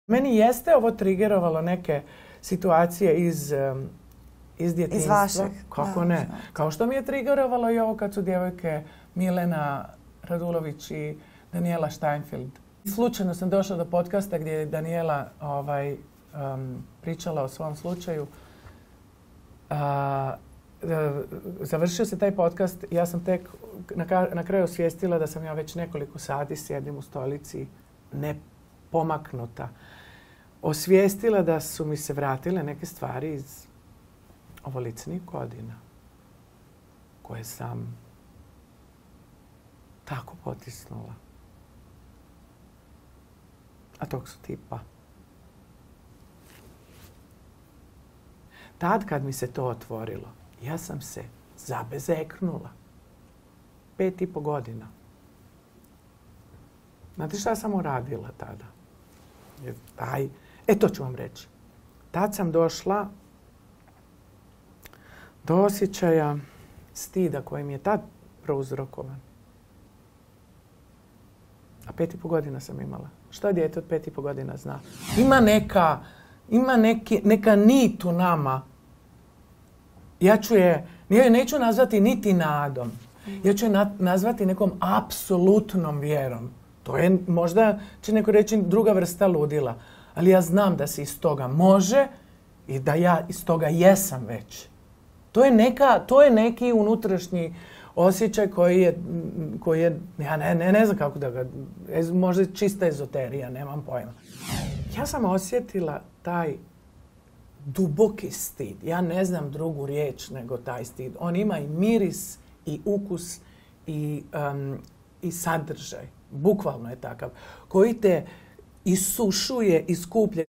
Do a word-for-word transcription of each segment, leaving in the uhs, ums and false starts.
Meni jeste ovo trigerovalo neke situacije iz, iz djetinjstva. Iz vašeg. Kako da, ne? znači. Kao što mi je trigerovalo i ovo kad su djevojke Milena Radulović i Daniela Steinfeld. Slučajno sam došla do podcasta gdje je Daniela ovaj, um, pričala o svom slučaju. Uh, završio se taj podcast i ja sam tek na, na kraju osvijestila da sam ja već nekoliko sati sjedim u stolici nepomaknuta. Osvijestila da su mi se vratile neke stvari iz ovolicnih godina koje sam tako potisnula. A tog su tipa. Tad kad mi se to otvorilo, ja sam se zabezeknula. Pet i po godina. Znate šta sam uradila tada? Aj, e to ću vam reći. Tad sam došla do osjećaja stida koji mi je tad prouzrokovan. A pet i po godina sam imala. Šta dijete od pet i po godina zna? Ima neka, ima neki, neka nit u nama. Ja ću je, ja je neću nazvati niti nadom. Ja ću je na, nazvati nekom apsolutnom vjerom. To je, možda će neko reći, druga vrsta ludila. Ali ja znam da se iz toga može i da ja iz toga jesam već. To je, neka, to je neki unutrašnji osjećaj koji je, koji je ja ne, ne, ne znam kako da ga, možda čista ezoterija, nemam pojma. Ja sam osjetila taj duboki stid. Ja ne znam drugu riječ nego taj stid. On ima i miris, i ukus, i, um, i sadržaj. Bukvalno je takav. Koji te isušuje, iskuplje.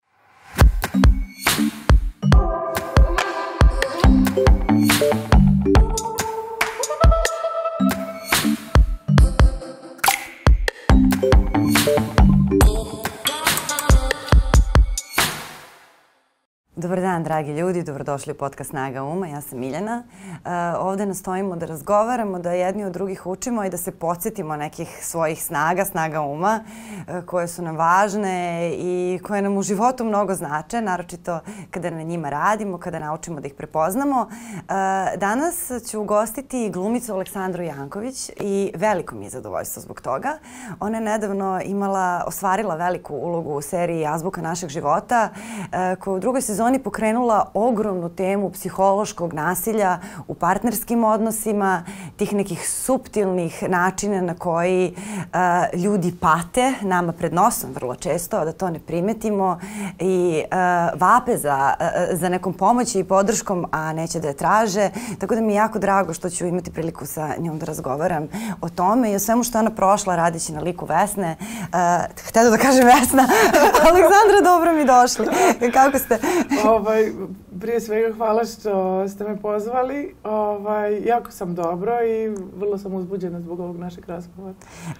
Dobar dan, dragi ljudi. Dobrodošli u podcast Snaga uma. Ja sam Miljana. Uh, ovdje nastojimo da razgovaramo, da jedni od drugih učimo i da se podsjetimo nekih svojih snaga, snaga uma, uh, koje su nam važne i koje nam u životu mnogo znače, naročito kada na njima radimo, kada naučimo da ih prepoznamo. Uh, danas ću ugostiti glumicu Aleksandru Janković i veliko mi je zadovoljstvo zbog toga. Ona je nedavno imala, ostvarila veliku ulogu u seriji Azbuka našeg života, uh, koja u drugoj sezoni pokrenula ogromnu temu psihološkog nasilja u partnerskim odnosima, tih nekih suptilnih načina na koji uh, ljudi pate nama pred nosom vrlo često, da to ne primetimo i uh, vape za, uh, za nekom pomoći i podrškom, a neće da je traže. Tako da mi je jako drago što ću imati priliku sa njom da razgovaram o tome i o svemu što ona prošla radeći na liku Vesne. Uh, htjela da kažem Vesna. Aleksandra, dobro mi došli. Kako ste? Ovaj, prije svega hvala što ste me pozvali. Ovaj, jako sam dobro i vrlo sam uzbuđena zbog ovog našeg razgovora.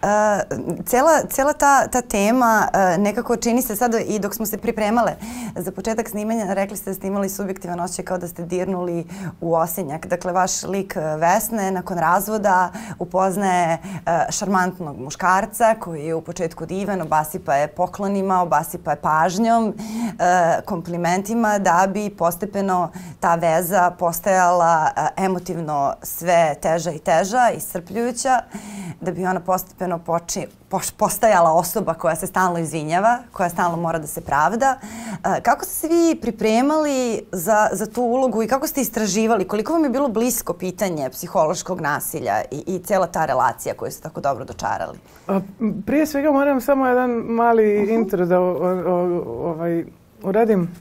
Uh, cela, cela ta, ta tema uh, nekako čini se sada i dok smo se pripremale za početak snimanja, rekli ste da ste imali subjektivan osjećaj kao da ste dirnuli u osenjak. Dakle, vaš lik Vesne nakon razvoda upoznaje uh, šarmantnog muškarca koji je u početku divan, obasipa je poklonima, obasipa je pažnjom, uh, komplimentima, da bi postepeno ta veza postajala emotivno sve teža i teža, iscrpljujuća, da bi ona postepeno poči, poš, postajala osoba koja se stalno izvinjava, koja stalno mora da se pravda. Kako ste se vi pripremali za, za tu ulogu i kako ste istraživali? Koliko vam je bilo blisko pitanje psihološkog nasilja i, i cijela ta relacija koju ste tako dobro dočarali? A, prije svega moram samo jedan mali uh-huh. intro da o, o, ovaj, uradim.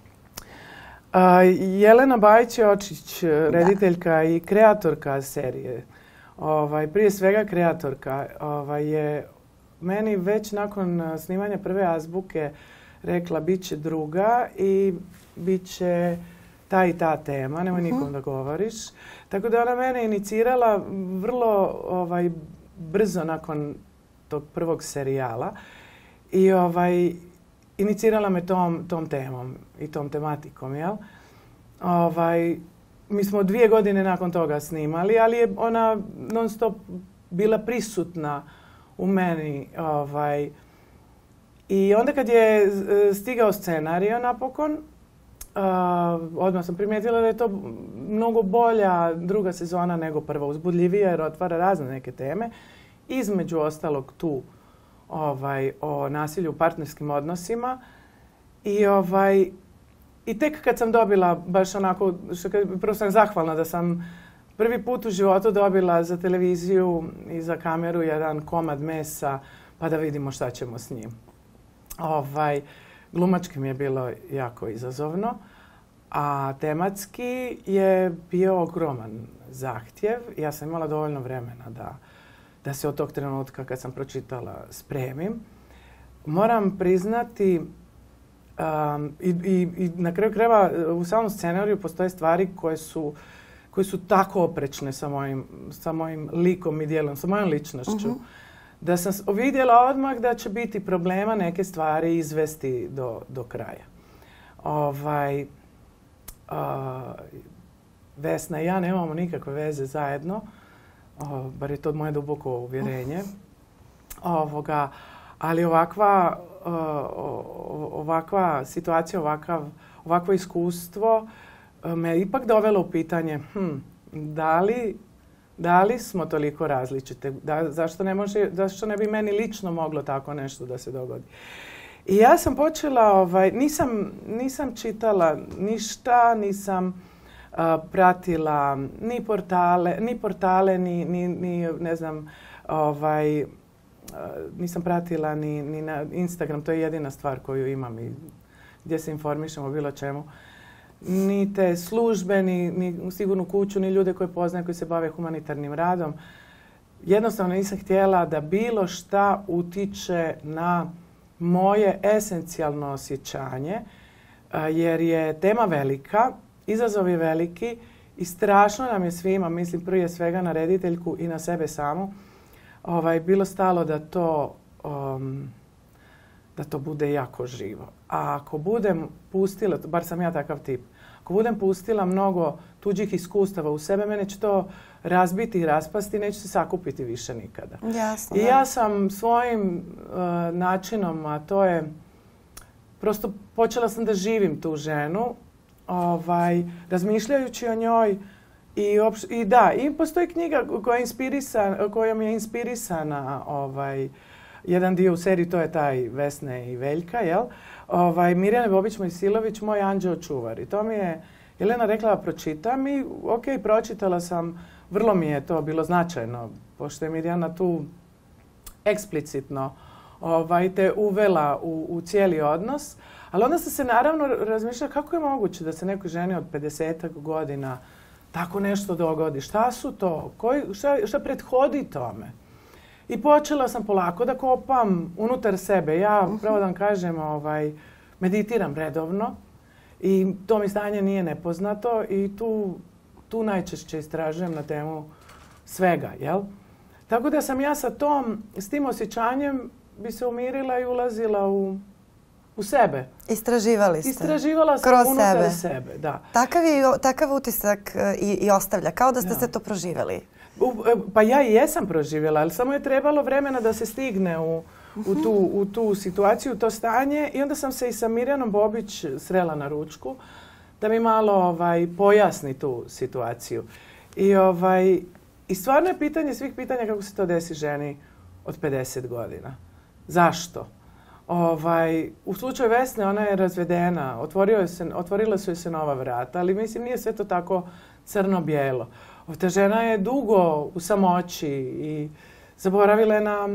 Uh, Jelena Bajić-Jočić, rediteljka da. i kreatorka serije, ovaj, prije svega kreatorka, ovaj, je meni već nakon snimanja prve azbuke rekla bit će druga i bit će ta i ta tema, nemoj uh-huh. nikom da govoriš. Tako da ona mene inicirala vrlo ovaj, brzo nakon tog prvog serijala i ovaj, inicirala me tom, tom temom i tom tematikom, jel? Ovaj, mi smo dvije godine nakon toga snimali, ali je ona non stop bila prisutna u meni. Ovaj, I onda kad je stigao scenario napokon, uh, odmah sam primijetila da je to mnogo bolja druga sezona nego prva, uzbudljivija jer otvara razne neke teme. Između ostalog tu ovaj, o nasilju u partnerskim odnosima. I, ovaj, i tek kad sam dobila, baš onako, što kad, prvo sam zahvalna da sam prvi put u životu dobila za televiziju i za kameru jedan komad mesa pa da vidimo šta ćemo s njim. Ovaj, glumački mi je bilo jako izazovno, a tematski je bio ogroman zahtjev. Ja sam imala dovoljno vremena da, da se od tog trenutka kad sam pročitala spremim. Moram priznati, um, i, i, i na kraju krajeva u samom scenariju postoje stvari koje su, koje su tako oprečne sa mojim, sa mojim likom i djelom, sa mojom ličnošću. Uh-huh. Da sam vidjela odmah da će biti problema neke stvari izvesti do, do kraja. Ovaj, uh, Vesna i ja nemamo nikakve veze zajedno, uh, bar je to moje duboko uvjerenje. Ovoga, ali ovakva, uh, ovakva situacija, ovakav, ovakvo iskustvo uh, me ipak dovelo u pitanje hm, da li Da li smo toliko različite? Da, zašto, ne može, zašto ne bi meni lično moglo tako nešto da se dogodi? I ja sam počela, ovaj, nisam, nisam čitala ništa, nisam uh, pratila ni portale, ni portale, ni, ni, ni ne znam, ovaj, uh, nisam pratila ni, ni na Instagram, to je jedina stvar koju imam i gdje se informišem o bilo čemu. Ni te službe, ni, ni sigurnu kuću, ni ljude koje poznajem koji se bave humanitarnim radom. Jednostavno nisam htjela da bilo šta utiče na moje esencijalno osjećanje, jer je tema velika, izazov je veliki i strašno nam je svima, mislim prije svega na rediteljku i na sebe samu, ovaj, bilo stalo da to, um, da to bude jako živo. A ako budem pustila, bar sam ja takav tip, ako budem pustila mnogo tuđih iskustava u sebe, mene će to razbiti i raspasti, neće se sakupiti više nikada. Jasno, I ja sam svojim uh, načinom, a to je, prosto počela sam da živim tu ženu, ovaj, razmišljajući o njoj i, opš- i da, i postoji knjiga koja je inspirisan, kojom je inspirisana ovaj, jedan dio u seriji, to je taj Vesne i Veljka, jel? Ovaj, Mirjana Bobić-Mojsilović, Moj anđeo čuvar. I to mi je Jelena rekla da pročitam i ok, pročitala sam, vrlo mi je to bilo značajno, pošto je Mirjana tu eksplicitno ovaj, te uvela u, u cijeli odnos. Ali onda sam se naravno razmišljala kako je moguće da se nekoj ženi od pedesetak godina tako nešto dogodi. Šta su to? Koji, šta, šta prethodi tome? I počela sam polako da kopam unutar sebe. Ja, pravo da vam kažem, ovaj, meditiram redovno i to mi stanje nije nepoznato i tu, tu najčešće istražujem na temu svega, jel? Tako da sam ja sa tom, s tim osjećanjem bi se umirila i ulazila u, u sebe. Istraživali ste. Istraživala sam kroz unutar sebe. sebe, da. Takav, je, takav utisak i, i ostavlja, kao da ste Da. se to proživjeli. U, pa ja i jesam proživjela, ali samo je trebalo vremena da se stigne u, u, tu, u tu situaciju, u to stanje. I onda sam se i sa Mirjanom Bobić srela na ručku da mi malo ovaj, pojasni tu situaciju. I, ovaj, I stvarno je pitanje svih pitanja kako se to desi ženi od pedeset godina. Zašto? Ovaj, u slučaju Vesne ona je razvedena, otvorio se, otvorila su joj se nova vrata, ali mislim nije sve to tako crno-bijelo. Ta žena je dugo u samoći i zaboravila je na,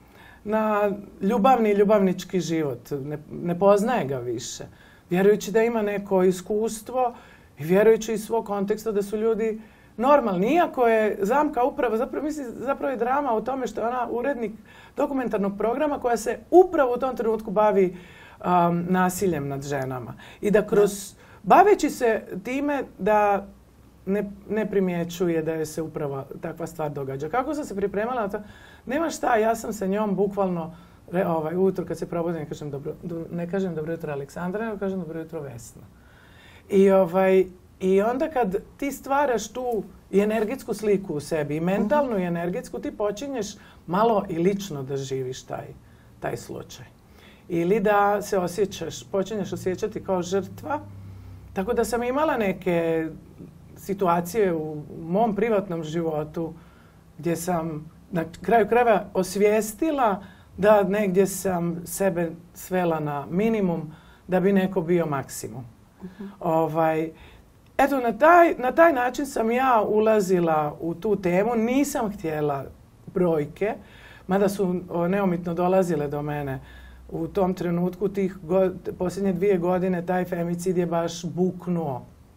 na ljubavni i ljubavnički život. Ne, ne poznaje ga više. Vjerujući da ima neko iskustvo i vjerujući iz svog konteksta da su ljudi normalni. Iako je zamka upravo, zapravo, mislim, zapravo je drama u tome što je ona urednik dokumentarnog programa koja se upravo u tom trenutku bavi um, nasiljem nad ženama. I da kroz, baveći se time da Ne, ne primjećuje da je se upravo takva stvar događa. Kako sam se pripremala na to? Nema šta, ja sam sa njom bukvalno re, ovaj, ujutro kad se probudim ne kažem dobro, do, ne kažem dobro jutro Aleksandra, nego kažem dobro jutro Vesna. I, ovaj, I onda kad ti stvaraš tu i energetsku sliku u sebi, i mentalnu i energetsku, ti počinješ malo i lično da živiš taj, taj slučaj. ili da se osjećaš, počinješ osjećati kao žrtva. Tako da sam imala neke situacije u mom privatnom životu gdje sam na kraju krajeva osvijestila da negdje sam sebe svela na minimum da bi neko bio maksimum. Uh-huh. Ovaj, eto, na taj, na taj način sam ja ulazila u tu temu. Nisam htjela brojke, mada su neumitno dolazile do mene. U tom trenutku, tih god, posljednje dvije godine, taj femicid je baš buknuo.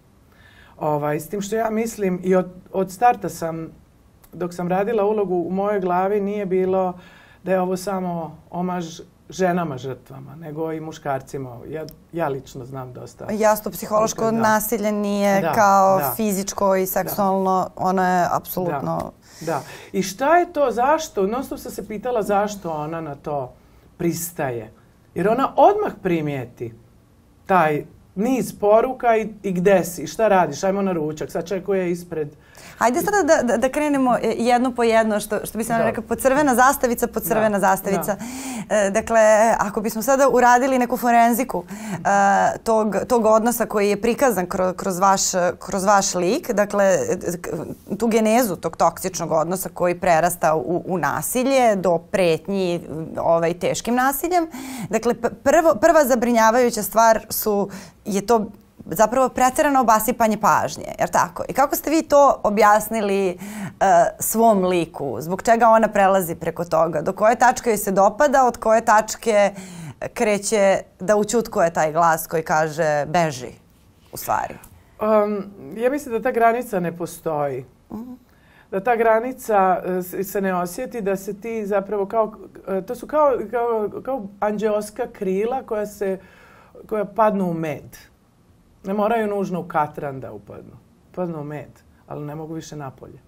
Ovaj, s tim što ja mislim, i od, od starta sam, dok sam radila ulogu, u mojoj glavi nije bilo da je ovo samo omaž ženama žrtvama, nego i muškarcima. Ja, ja lično znam dosta. Jasno, psihološko da. nasilje nije da, kao da. fizičko i seksualno, da. ono je apsolutno... Da. da. I šta je to, zašto? Non stop sam se pitala zašto ona na to pristaje. Jer ona odmah primijeti taj niz poruka i, i gde si, šta radiš, ajmo na ručak, sad čekuje ispred. Hajde sada da, da, da krenemo jedno po jedno, što, što bi se nam rekao, po crvena zastavica, po crvena da. zastavica. Da. Dakle, ako bismo sada uradili neku forenziku uh, tog, tog odnosa koji je prikazan kroz, kroz, vaš, kroz vaš lik, dakle, tu genezu tog toksičnog odnosa koji prerasta u, u nasilje do pretnji ovaj, teškim nasiljem. Dakle, prvo, prva zabrinjavajuća stvar su, je to zapravo pretjerano obasipanje pažnje, jer tako? I kako ste vi to objasnili uh, svom liku? Zbog čega ona prelazi preko toga? Do koje tačke joj se dopada, od koje tačke kreće da ućutkuje taj glas koji kaže beži, u stvari? Um, ja mislim da ta granica ne postoji. Uh-huh. Da ta granica uh, se ne osjeti, da se ti zapravo kao, uh, to su kao, kao, kao anđeoska krila koja se, koja padnu u med. Ne moraju nužno u katran da upadnu. Upadnu u med, ali ne mogu više napolje.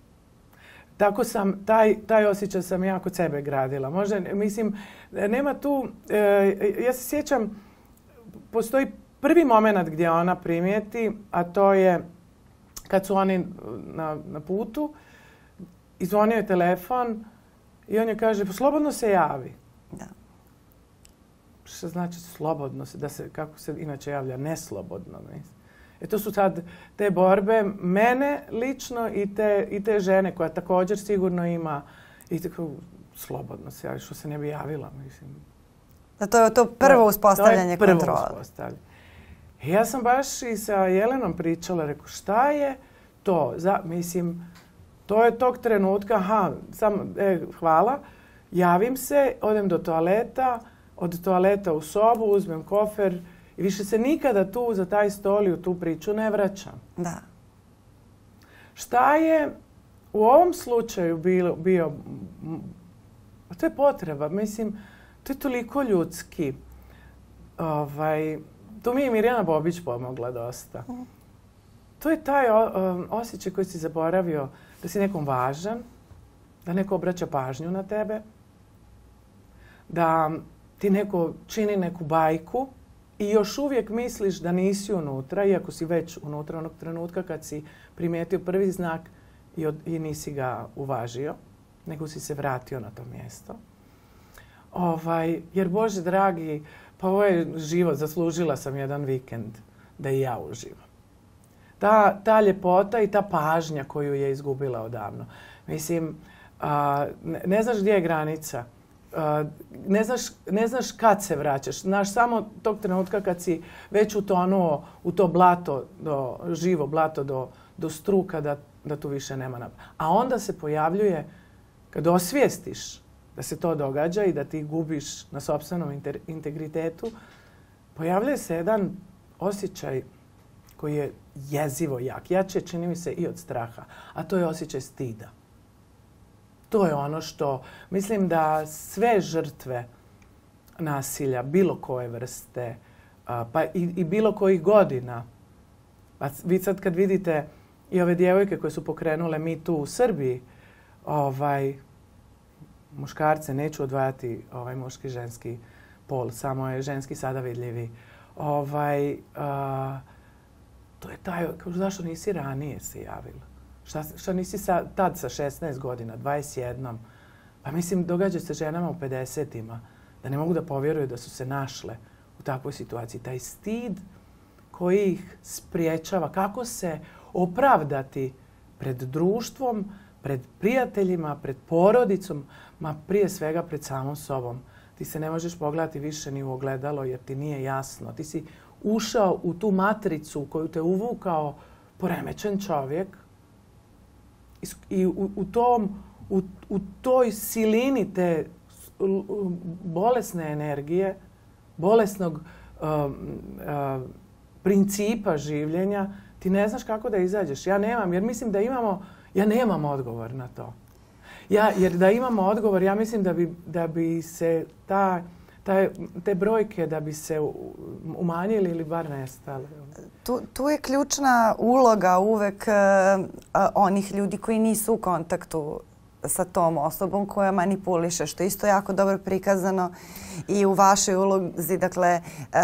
Tako sam, taj, taj osjećaj sam ja kod sebe gradila. Možda, mislim, nema tu, e, ja se sjećam, postoji prvi moment gdje ona primijeti, a to je kad su oni na, na putu, i zvonio je telefon i on je kaže, pa slobodno se javi. Da. Što znači slobodno se, da se, kako se inače javlja, neslobodno. Mislim. E to su sad te borbe mene lično i te, i te žene koja također sigurno ima i tako slobodno se javi, što se ne bi javila. Mislim. Da to je to prvo uspostavljanje kontrole. To je prvo uspostavljanje. I ja sam baš i sa Jelenom pričala, rekao, šta je to? Za, mislim, to je tog trenutka, aha, samo, e, hvala, javim se, odem do toaleta, od toaleta u sobu, uzmem kofer i više se nikada tu za taj stol i u tu priču ne vraćam. Da. Šta je u ovom slučaju bilo, bio, to je potreba, mislim, to je toliko ljudski. Ovaj, tu mi je Mirjana Bobić pomogla dosta. Mm. To je taj o, osjećaj koji si zaboravio, da si nekom važan, da neko obraća pažnju na tebe, da ti neko čini neku bajku i još uvijek misliš da nisi unutra, iako si već unutra onog trenutka kad si primijetio prvi znak i, od, i nisi ga uvažio, nego si se vratio na to mjesto. Ovaj, jer, Bože dragi, pa ovo je život, zaslužila sam jedan vikend da i ja uživam. Ta, ta ljepota i ta pažnja koju je izgubila odavno. Mislim, a, ne, ne znaš gdje je granica. Uh, ne znaš, ne znaš kad se vraćaš. Znaš samo tog trenutka kad si već utonuo u to blato, do, živo blato do, do struka, da, da tu više nema napad. A onda se pojavljuje, kad osvijestiš da se to događa i da ti gubiš na sopstvenom inter, integritetu, pojavljuje se jedan osjećaj koji je jezivo jak. Jače čini mi se i od straha. A to je osjećaj stida. To je ono što mislim da sve žrtve nasilja, bilo koje vrste, pa i, i bilo kojih godina, pa vi sad kad vidite i ove djevojke koje su pokrenule Me Too u Srbiji, ovaj, muškarce, neću odvajati ovaj muški ženski pol, samo je ženski sada vidljivi. Ovaj, a, to je taj, zašto nisi ranije se javila? Šta, šta nisi sa, tad sa šesnaest godina, dvadeset jedan? Pa mislim, događa se ženama u pedesetima da ne mogu da povjeruju da su se našle u takvoj situaciji. Taj stid koji ih spriječava, kako se opravdati pred društvom, pred prijateljima, pred porodicom, ma prije svega pred samom sobom. Ti se ne možeš pogledati više ni u ogledalo jer ti nije jasno. Ti si ušao u tu matricu u koju te uvukao poremećen čovjek i u, u, tom, u, u toj silini te bolesne energije, bolesnog uh, uh, principa življenja, ti ne znaš kako da izađeš. Ja nemam, jer mislim da imamo, ja nemam odgovor na to. Ja, jer da imamo odgovor, ja mislim da bi, da bi se ta, ta, te brojke da bi se umanjili ili bar nestale. Tu, tu je ključna uloga uvek uh, onih ljudi koji nisu u kontaktu sa tom osobom koja manipuliše, što je isto jako dobro prikazano i u vašoj ulozi, dakle,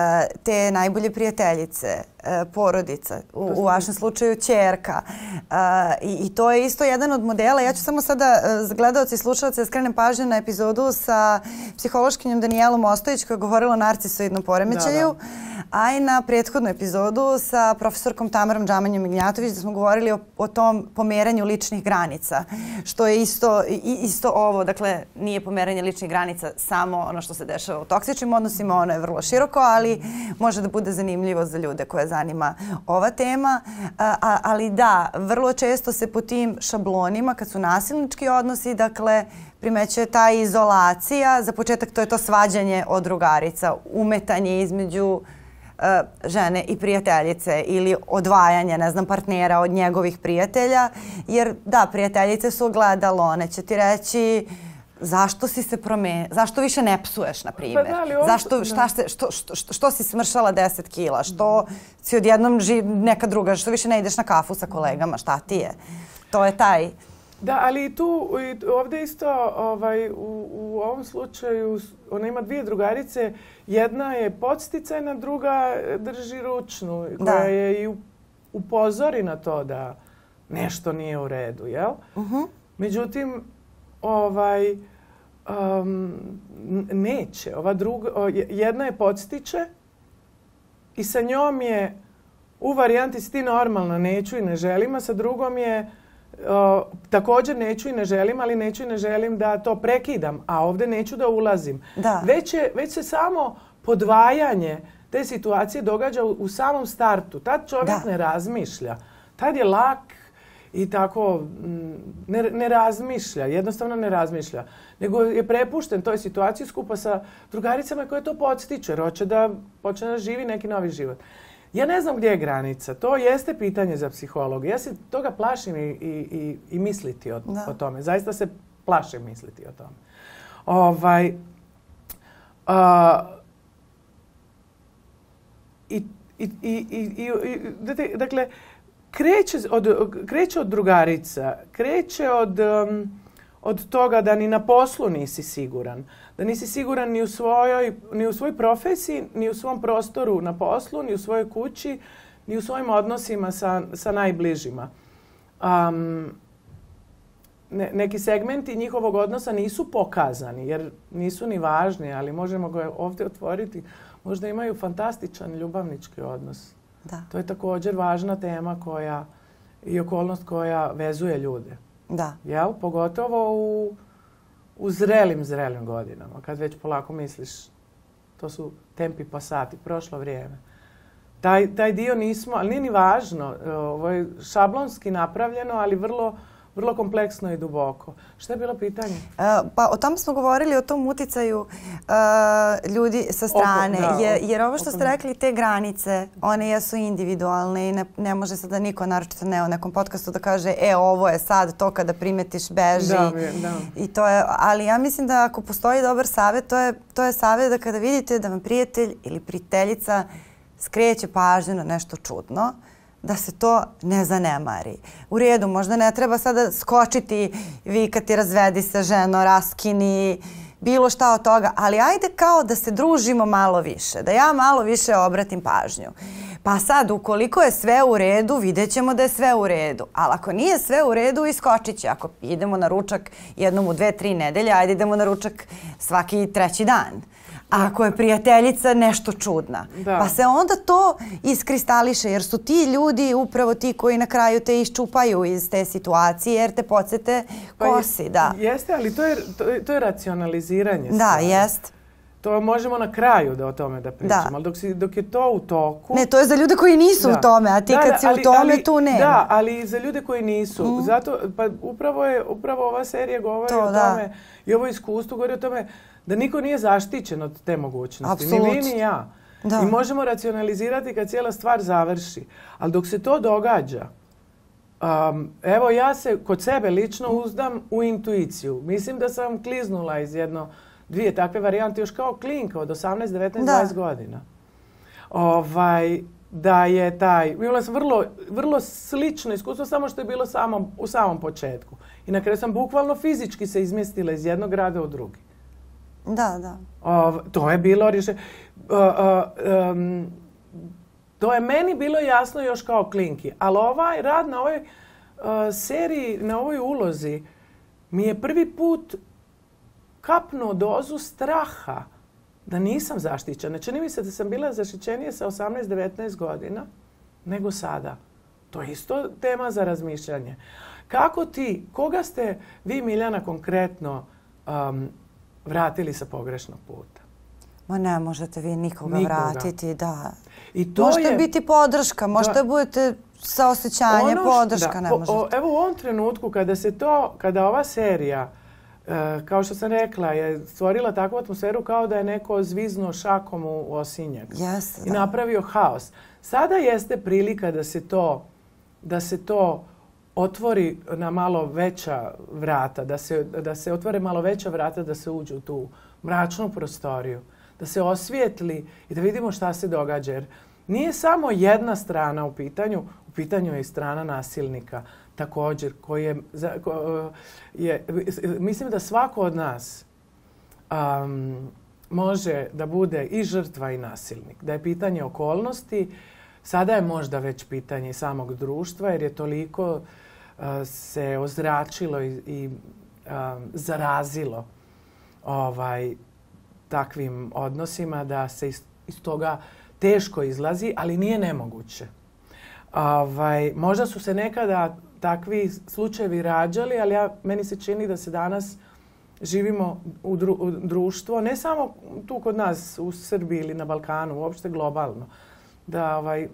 te najbolje prijateljice, porodica, u, u vašem slučaju ćerka. I, I to je isto jedan od modela. Ja ću samo sada za gledalce i slušalce skrenem pažnju na epizodu sa psihološkinjom Danijelom Ostojić koja je govorila o narcisoidnom poremećaju, da, da. a i na prethodnu epizodu sa profesorkom Tamarom Džamanjom-Ignjatović da smo govorili o, o tom pomeranju ličnih granica, što je isto, i, isto ovo. Dakle, nije pomeranje ličnih granica samo ono što se dešava u toksičnim odnosima, ono je vrlo široko, ali može da bude zanimljivo za ljude koje zanima ova tema. A, ali da, vrlo često se po tim šablonima, kad su nasilnički odnosi, dakle, primećuje ta izolacija. Za početak to je to svađanje od drugarica, umetanje između uh, žene i prijateljice ili odvajanje, ne znam, partnera od njegovih prijatelja. Jer da, prijateljice su ogledalo, one će ti reći zašto si se promenila, zašto više ne psuješ, na primjer? Pa da, zašto, šta se, što, što, što, što si smršala deset kila? Što si odjednom živ, neka druga, što više ne ideš na kafu sa kolegama? Šta ti je? To je taj... Da, ali i tu, ovdje isto, ovaj, u, u ovom slučaju, ona ima dvije drugarice. Jedna je podsticajna, druga drži ručnu, koja da. je i upozori na to da nešto nije u redu, jel? Uh-huh. Međutim, ovaj, um, neće. Ova druga, jedna je podstiče i sa njom je u varijanti si ti normalna, neću i ne želim, a sa drugom je uh, također neću i ne želim, ali neću i ne želim da to prekidam, a ovdje neću da ulazim. Da. Već, je, već se samo podvajanje te situacije događa u, u samom startu. Tad čovjek da. ne razmišlja. Tad je lak i tako ne, ne razmišlja, jednostavno ne razmišlja. Nego je prepušten toj situaciji skupa sa drugaricama koje to podstiče, jer hoće da počne da živi neki novi život. Ja ne znam gdje je granica. To jeste pitanje za psihologa. Ja se toga plašim i, i, i, i misliti o, o tome. Zaista se plašim misliti o tome. Ovaj, a, i, i, i, i, i, dakle, kreće od, kreće od drugarica, kreće od, um, od toga da ni na poslu nisi siguran. Da nisi siguran ni u svojoj, ni u svojoj profesiji, ni u svom prostoru na poslu, ni u svojoj kući, ni u svojim odnosima sa, sa najbližima. Um, ne, neki segmenti njihovog odnosa nisu pokazani, jer nisu ni važni, ali možemo ga ovdje otvoriti. Možda imaju fantastičan ljubavnički odnos. Da. To je također važna tema koja i okolnost koja vezuje ljude. Da. Jel? Pogotovo u, u zrelim, zrelim godinama, kad već polako misliš, to su tempi pasati, prošlo vrijeme. Taj, taj dio nismo, ali nije ni važno. Ovo je šablonski napravljeno, ali vrlo, vrlo kompleksno i duboko. Što je bilo pitanje? Uh, pa o tom smo govorili, o tom uticaju uh, ljudi sa strane. Oko, da, jer, jer ovo što ste rekli, te granice, one jesu individualne i ne, ne može sada niko, naročito ne u nekom podcastu, da kaže e, ovo je sad to kada primetiš beži. Da, da. I to je, ali ja mislim da ako postoji dobar savjet, to je, to je savjet da kada vidite da vam prijatelj ili prijateljica skreće pažnju na nešto čudno, da se to ne zanemari. U redu, možda ne treba sada skočiti, vikati, razvedi se ženo, raskini, bilo šta od toga, ali ajde kao da se družimo malo više, da ja malo više obratim pažnju. Pa sad, ukoliko je sve u redu, vidjet ćemo da je sve u redu. Ali ako nije sve u redu, iskočit će. Ako idemo na ručak jednom u dve, tri nedelje, ajde idemo na ručak svaki treći dan. A ako je prijateljica nešto čudna. Da. Pa se onda to iskristališe jer su ti ljudi upravo ti koji na kraju te iščupaju iz te situacije jer te podsjete ko Pa si. Da. Jeste, ali to je, to je, to je racionaliziranje. Da, stvari. jest. To možemo na kraju da o tome da pričamo, Da. ali dok, si, dok je to u toku... Ne, to je za ljude koji nisu Da. u tome, a ti Da, kad da, si ali- u tome, ali- tu nema. Da, ali i za ljude koji nisu. Mm. Zato, pa upravo je, upravo ova serija govori To, o da. tome i ovo iskustvo govori o tome da niko nije zaštićen od te mogućnosti. Ni Apsolutno. vi, ni ja. Da. I možemo racionalizirati kad cijela stvar završi. Ali dok se to događa, um, evo ja se kod sebe lično uzdam u intuiciju. Mislim da sam kliznula iz jedno dvije takve varijante još kao klinka od osamnaest, devetnaest, Da. dvadeset godina. Ovaj, da je taj, imala sam vrlo, vrlo slično iskustvo, samo što je bilo samo, u samom početku. I na kraju sam bukvalno fizički se izmjestila iz jednog grada u drugi. Da, da. Ov, to je bilo rješenje. Uh, uh, um, to je meni bilo jasno još kao klinki. Ali ovaj rad na ovoj uh, seriji, na ovoj ulozi, mi je prvi put kapnuo dozu straha da nisam zaštićena. Čini mi se da sam bila zaštićenija sa osamnaest, devetnaest godina nego sada. To je isto tema za razmišljanje. Kako ti, koga ste vi, Miljana, konkretno um, vratili sa pogrešnog puta? Ma ne možete vi nikoga, Nikoga. vratiti, da. I to Možete je, biti podrška, možete Da. budete saosećanje, ono š- podrška, da, ne po- možete. o- evo u ovom trenutku kada se to, kada ova serija, e, kao što sam rekla, je stvorila takvu atmosferu kao da je neko zviznuo šakom u osinjak Jeste, i da. napravio haos. Sada jeste prilika da se to, da se to otvori na malo veća vrata, da se, da se otvore malo veća vrata, da se uđe u tu mračnu prostoriju, da se osvijetli i da vidimo šta se događa. Jer nije samo jedna strana u pitanju, u pitanju je i strana nasilnika također, koji je, za- ko- je mislim da svako od nas um, može da bude i žrtva i nasilnik. Da je pitanje okolnosti, sada je možda već pitanje samog društva jer je toliko uh, se ozračilo i, i um, zarazilo ovaj, takvim odnosima da se iz, iz toga teško izlazi, ali nije nemoguće. Ovaj, možda su se nekada takvi slučajevi rađali, ali ja, meni se čini da se danas živimo u, dru, u društvo, ne samo tu kod nas u Srbiji ili na Balkanu, uopšte globalno, da, ovaj,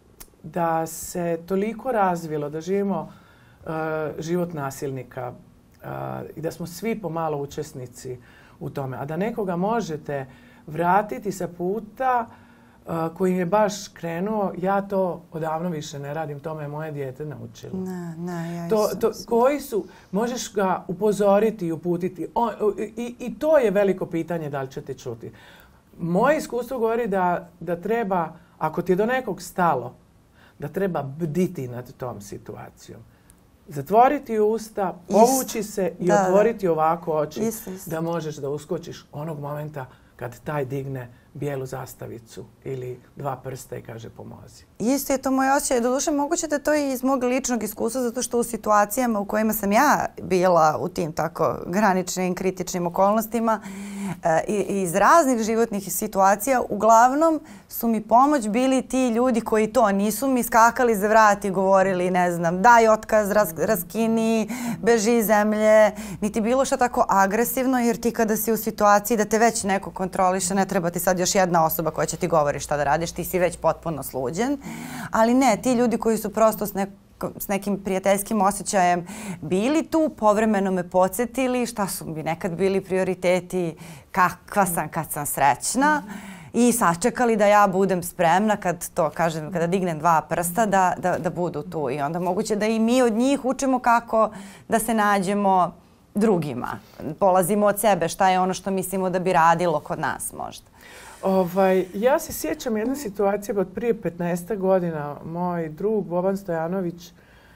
da se toliko razvilo, da živimo uh, život nasilnika uh, i da smo svi pomalo učesnici u tome. A da nekoga možete vratiti sa puta uh, koji je baš krenuo, ja to odavno više ne radim, to me moje dijete naučilo. Ne, ne, ja To, sam- to, koji su, možeš ga upozoriti i uputiti. On, i, I to je veliko pitanje da li ćete čuti. Moje iskustvo govori da, da treba, ako ti je do nekog stalo, da treba bditi nad tom situacijom. Zatvoriti usta, povući se i Da, da. otvoriti ovako oči Isto, isto. da možeš da uskočiš onog momenta kad taj digne bijelu zastavicu ili dva prsta i kaže pomozi. Isto je to moj osjećaj. Doduše, moguće da je to i iz mog ličnog iskustva, zato što u situacijama u kojima sam ja bila u tim tako graničnim, kritičnim okolnostima e, i, i iz raznih životnih situacija, uglavnom su mi pomoć bili ti ljudi koji to nisu mi skakali za vrat i govorili, ne znam, daj otkaz, raz, raskini, beži iz zemlje, niti bilo šta tako agresivno, jer ti kada si u situaciji da te već neko kontroliše, ne treba ti sad još jedna osoba koja će ti govori šta da radiš, ti si već potpuno sluđen. Ali ne, ti ljudi koji su prosto s, neko, s nekim prijateljskim osjećajem bili tu, povremeno me podsjetili šta su mi nekad bili prioriteti, kakva sam kad sam srećna i sačekali da ja budem spremna kad to kažem, kada dignem dva prsta da, da, da budu tu. I onda moguće da i mi od njih učimo kako da se nađemo drugima. Polazimo od sebe, šta je ono što mislimo da bi radilo kod nas možda. Ovaj, ja se sjećam jedne situacije od prije petnaest godina. Moj drug Boban Stojanović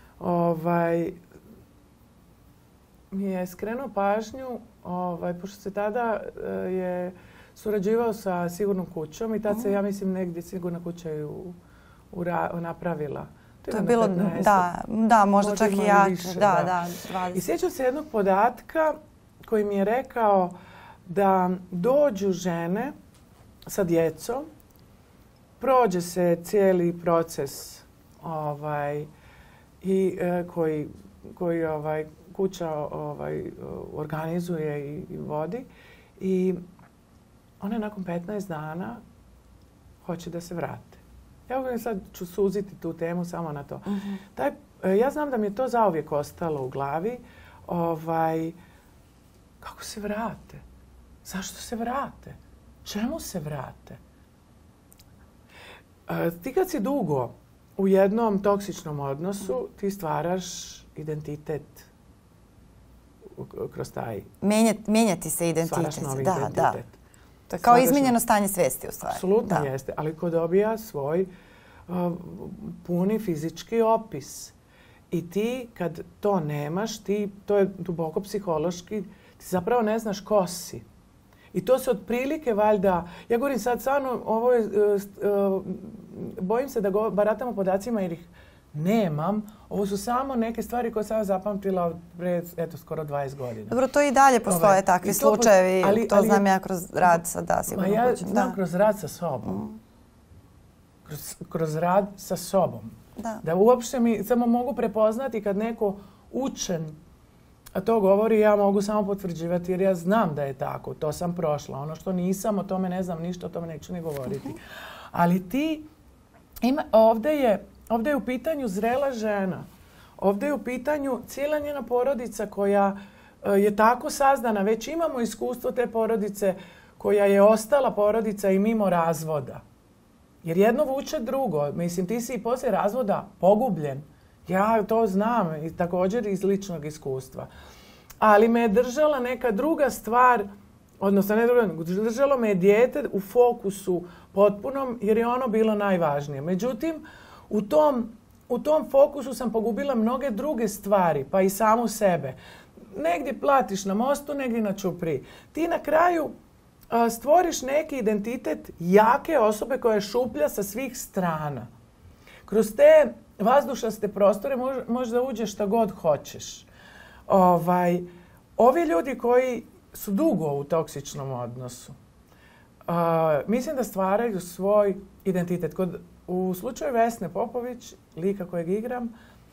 ovaj, mi je skrenuo pažnju, ovaj, pošto se tada eh, je surađivao sa Sigurnom kućom i tad se, ja mislim, negdje Sigurna kuća je u, u ra, napravila. To je bilo, da, da, možda čak i malo jače. više, Da, da. da, dvadeset. I sjećam se jednog podatka koji mi je rekao da dođu žene sa djecom, prođe se cijeli proces ovaj, i, e, koji, koji ovaj, kuća ovaj, organizuje i, i vodi. I one nakon petnaest dana hoće da se vrate. Ja sad ću suziti tu temu samo na to. Uh-huh. Taj, ja znam da mi je to zauvijek ostalo u glavi. Ovaj, kako se vrate? Zašto se vrate? Čemu se vrate? E, ti kad si dugo u jednom toksičnom odnosu, ti stvaraš identitet kroz taj... Mijenjati, mijenjati se identitet. Stvaraš novi da, identitet. Da. To je kao stvaraš izmijenjeno stanje svijesti u stvari. Apsolutno da. jeste, ali ko dobija svoj uh, puni fizički opis. I ti kad to nemaš, ti, to je duboko psihološki, ti zapravo ne znaš ko si. I to se otprilike valjda, ja govorim sad stvarno, ovo je, uh, uh, bojim se da go, baratamo podacima jer ih nemam. Ovo su samo neke stvari koje sam zapamtila pre, eto, skoro dvadeset godina. Dobro, to i dalje postoje Ove, takvi slučajevi. Ali, to ali, znam ja kroz rad sa da, sigurno. Ma ja kućem, znam da. kroz rad sa sobom. Mm. Kroz, kroz rad sa sobom. Da. Da uopšte mi samo mogu prepoznati kad neko učen a to govori, ja mogu samo potvrđivati jer ja znam da je tako. To sam prošla. Ono što nisam, o tome ne znam ništa, o tome neću ni govoriti. Uh-huh. Ali ti, ima, ovdje je Ovdje je u pitanju zrela žena. Ovdje je u pitanju cijela njena porodica koja je tako sazdana. Već imamo iskustvo te porodice koja je ostala porodica i mimo razvoda. Jer jedno vuče drugo. Mislim, ti si i poslije razvoda pogubljen. Ja to znam i također iz ličnog iskustva. Ali me je držala neka druga stvar, odnosno ne druga, držalo me je dijete u fokusu potpunom jer je ono bilo najvažnije. Međutim, U tom, u tom fokusu sam pogubila mnoge druge stvari, pa i samu sebe. Negdje platiš na mostu, negdje na čupriji. Ti na kraju a, stvoriš neki identitet jake osobe koja je šuplja sa svih strana. Kroz te vazdušaste prostore mož, možda uđeš šta god hoćeš. Ovaj, ovi ljudi koji su dugo u toksičnom odnosu, a, mislim da stvaraju svoj identitet. Kod U slučaju Vesne Popović, lika kojeg igram,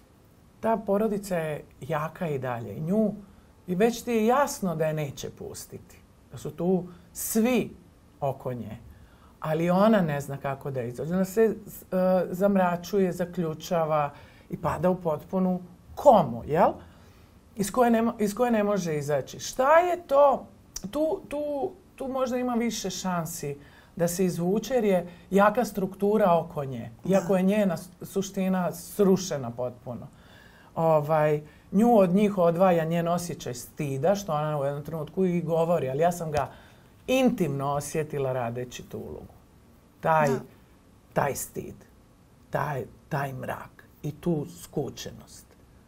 ta porodica je jaka i dalje. Nju, i već ti je jasno da je neće pustiti. Da su tu svi oko nje. Ali ona ne zna kako da izađe. Ona se uh, zamračuje, zaključava i pada u potpunu komu, jel? Iz koje ne, iz koje ne može izaći. Šta je to? Tu, tu, tu možda ima više šansi da se izvuče jer je jaka struktura oko nje. Iako je njena suština srušena potpuno. Ovaj, nju od njih odvaja njen osjećaj stida, što ona u jednom trenutku i govori, ali ja sam ga intimno osjetila radeći tu ulogu. Taj, taj stid, taj, taj mrak i tu skučenost.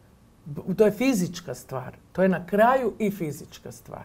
To je fizička stvar. To je na kraju i fizička stvar.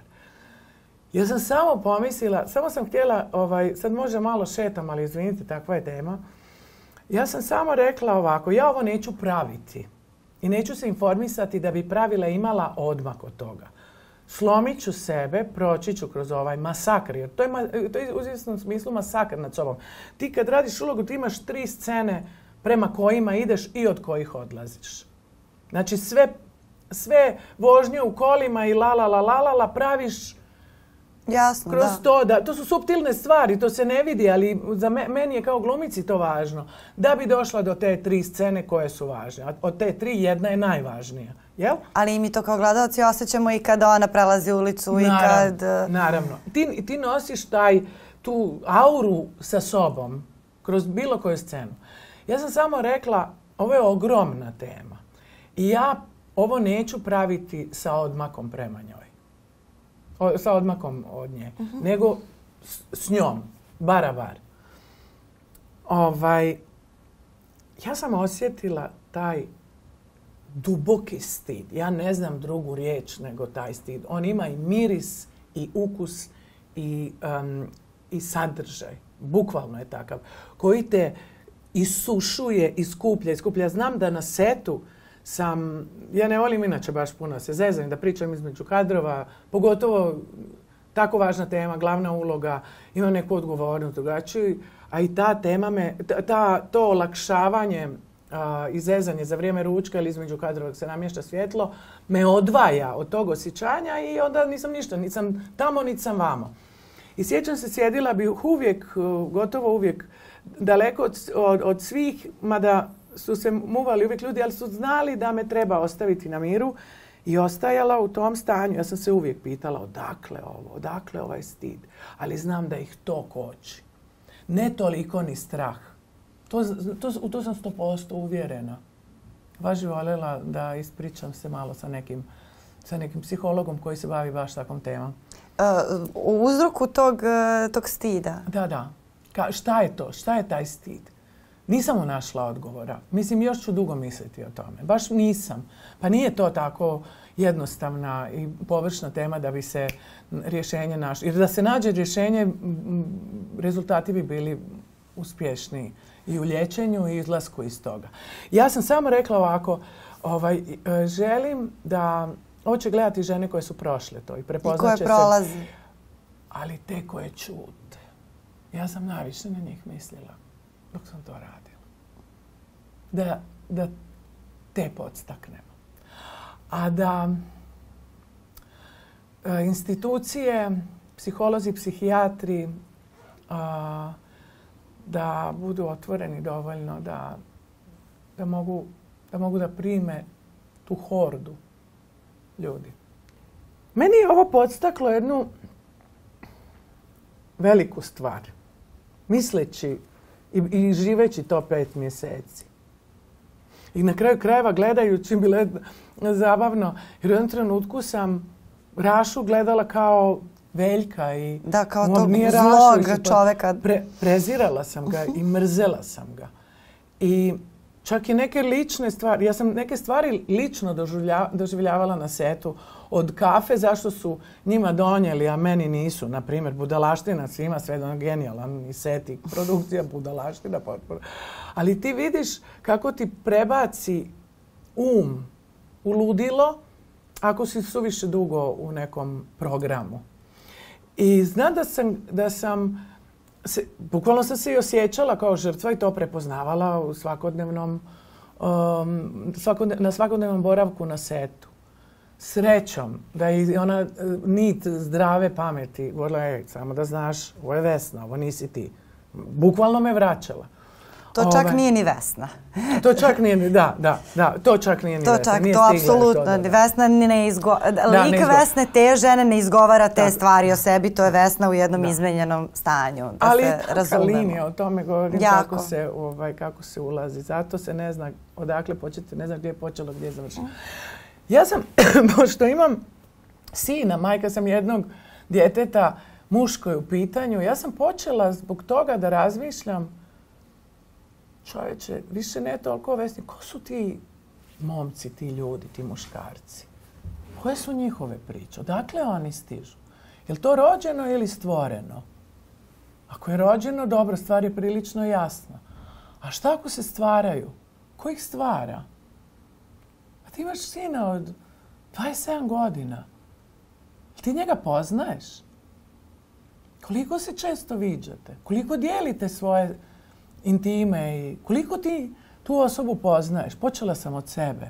Ja sam samo pomislila, samo sam htjela, ovaj, sad možda malo šetam, ali izvinite, takva je tema. Ja sam samo rekla ovako, ja ovo neću praviti i neću se informisati da bi pravila imala odmak od toga. Slomit ću sebe, proći ću kroz ovaj masakr, jer to je, to je u izvjesnom smislu masakr nad sobom. Ti kad radiš ulogu, ti imaš tri scene prema kojima ideš i od kojih odlaziš. Znači sve, sve vožnje u kolima i la la la la la la praviš Jasno, kroz da. to, da. To su suptilne stvari, to se ne vidi, ali za me, meni je kao glumici to važno. Da bi došla do te tri scene koje su važne. A od te tri jedna je najvažnija. Jel? Ali mi to kao gledalci osjećamo i kada ona prelazi ulicu naravno, i kad... Naravno. Ti, ti nosiš taj, tu auru sa sobom kroz bilo koju scenu. Ja sam samo rekla, ovo je ogromna tema. I ja ovo neću praviti sa odmakom prema njoj. O, sa odmakom od nje. Uh-huh. Nego s, s njom. Barabar. Ovaj, ja sam osjetila taj duboki stid. Ja ne znam drugu riječ nego taj stid. On ima i miris, i ukus, i, um, i sadržaj. Bukvalno je takav. Koji te isušuje, iskuplja, iskuplja. Znam da na setu sam, ja ne volim inače baš puno se zezam da pričam između kadrova, pogotovo tako važna tema, glavna uloga, imam neku odgovornost drugačiju, a i ta tema me, ta, to olakšavanje i zezanje za vrijeme ručka ili između kadrova dok se namješta svjetlo me odvaja od tog osjećanja i onda nisam ništa, nisam tamo, niti sam vamo. I sjećam se, sjedila bi uvijek, gotovo uvijek, daleko od, od, od svih, mada su se muvali uvijek ljudi, ali su znali da me treba ostaviti na miru i ostajala u tom stanju. Ja sam se uvijek pitala odakle ovo, odakle ovaj stid, ali znam da ih to koči. Ne toliko ni strah. To, to, u to sam sto posto uvjerena. Baš bi voljela da ispričam se malo sa nekim, sa nekim psihologom koji se bavi baš takvom temom. Uh, u uzroku tog, tog stida? Da, da. Ka, šta je to? Šta je taj stid? Nisam mu našla odgovora. Mislim, još ću dugo misliti o tome. Baš nisam. Pa nije to tako jednostavna i površna tema da bi se rješenje našlo. Jer da se nađe rješenje, rezultati bi bili uspješniji i u liječenju i izlasku iz toga. Ja sam samo rekla ovako, ovaj, želim da ovo će gledati žene koje su prošle to i prepoznat će se. I koje prolaze. Ali te koje čute. Ja sam najviše na njih mislila dok sam to radila. Da, da te podstaknemo. A da e, institucije, psiholozi, psihijatri, a, da budu otvoreni dovoljno, da, da, mogu, da mogu da prime tu hordu ljudi. Meni je ovo podstaklo jednu veliku stvar. Misleći i, i živeći to pet mjeseci. I na kraju krajeva gledajući, bilo je zabavno, jer u jednom trenutku sam Rašu gledala kao Veljka i da, kao tog zlog čoveka. Pre, prezirala sam ga i mrzela sam ga. I čak i neke lične stvari, ja sam neke stvari lično doživlja, doživljavala na setu. Od kafe, zašto su njima donijeli, a meni nisu. Na primjer, budalaština svima, sve je genijalan i set i produkcija budalaština. Ali ti vidiš kako ti prebaci um u ludilo ako si suviše dugo u nekom programu. I znam da sam, da sam se, bukvalno sam se i osjećala kao žrtva i to prepoznavala u svakodnevnom, um, svakodne, na svakodnevnom boravku na setu. Srećom da je ona nit zdrave pameti govorila, ej, samo da znaš, ovo je Vesna, ovo nisi ti. Bukvalno me vraćala. To čak Ove, nije ni Vesna. To čak nije ni, da, da, da, to čak nije ni to Vesna. Čak, nije to apsolutno, da, da. Vesna ne izgovara, lik ne izgo... Vesne, te žene ne izgovara te da. stvari o sebi, to je Vesna u jednom da. izmenjenom stanju. Da ali se razumemo. Linija, o tome govorim kako se, ovaj, kako se ulazi. Zato se ne zna odakle početi, ne zna gdje je počelo, gdje je završeno. Ja sam, pošto imam sina, majka sam jednog djeteta, muško je u pitanju, ja sam počela zbog toga da razmišljam, čovječe, više ne toliko Vesni, ko su ti momci, ti ljudi, ti muškarci? Koje su njihove priče? Odakle oni stižu? Je li to rođeno ili stvoreno? Ako je rođeno, dobro, stvar je prilično jasna. A šta ako se stvaraju? Ko ih stvara? A ti imaš sina od dvadeset sedam godina. Ti njega poznaješ? Koliko se često viđate? Koliko dijelite svoje intime i koliko ti tu osobu poznaješ? Počela sam od sebe.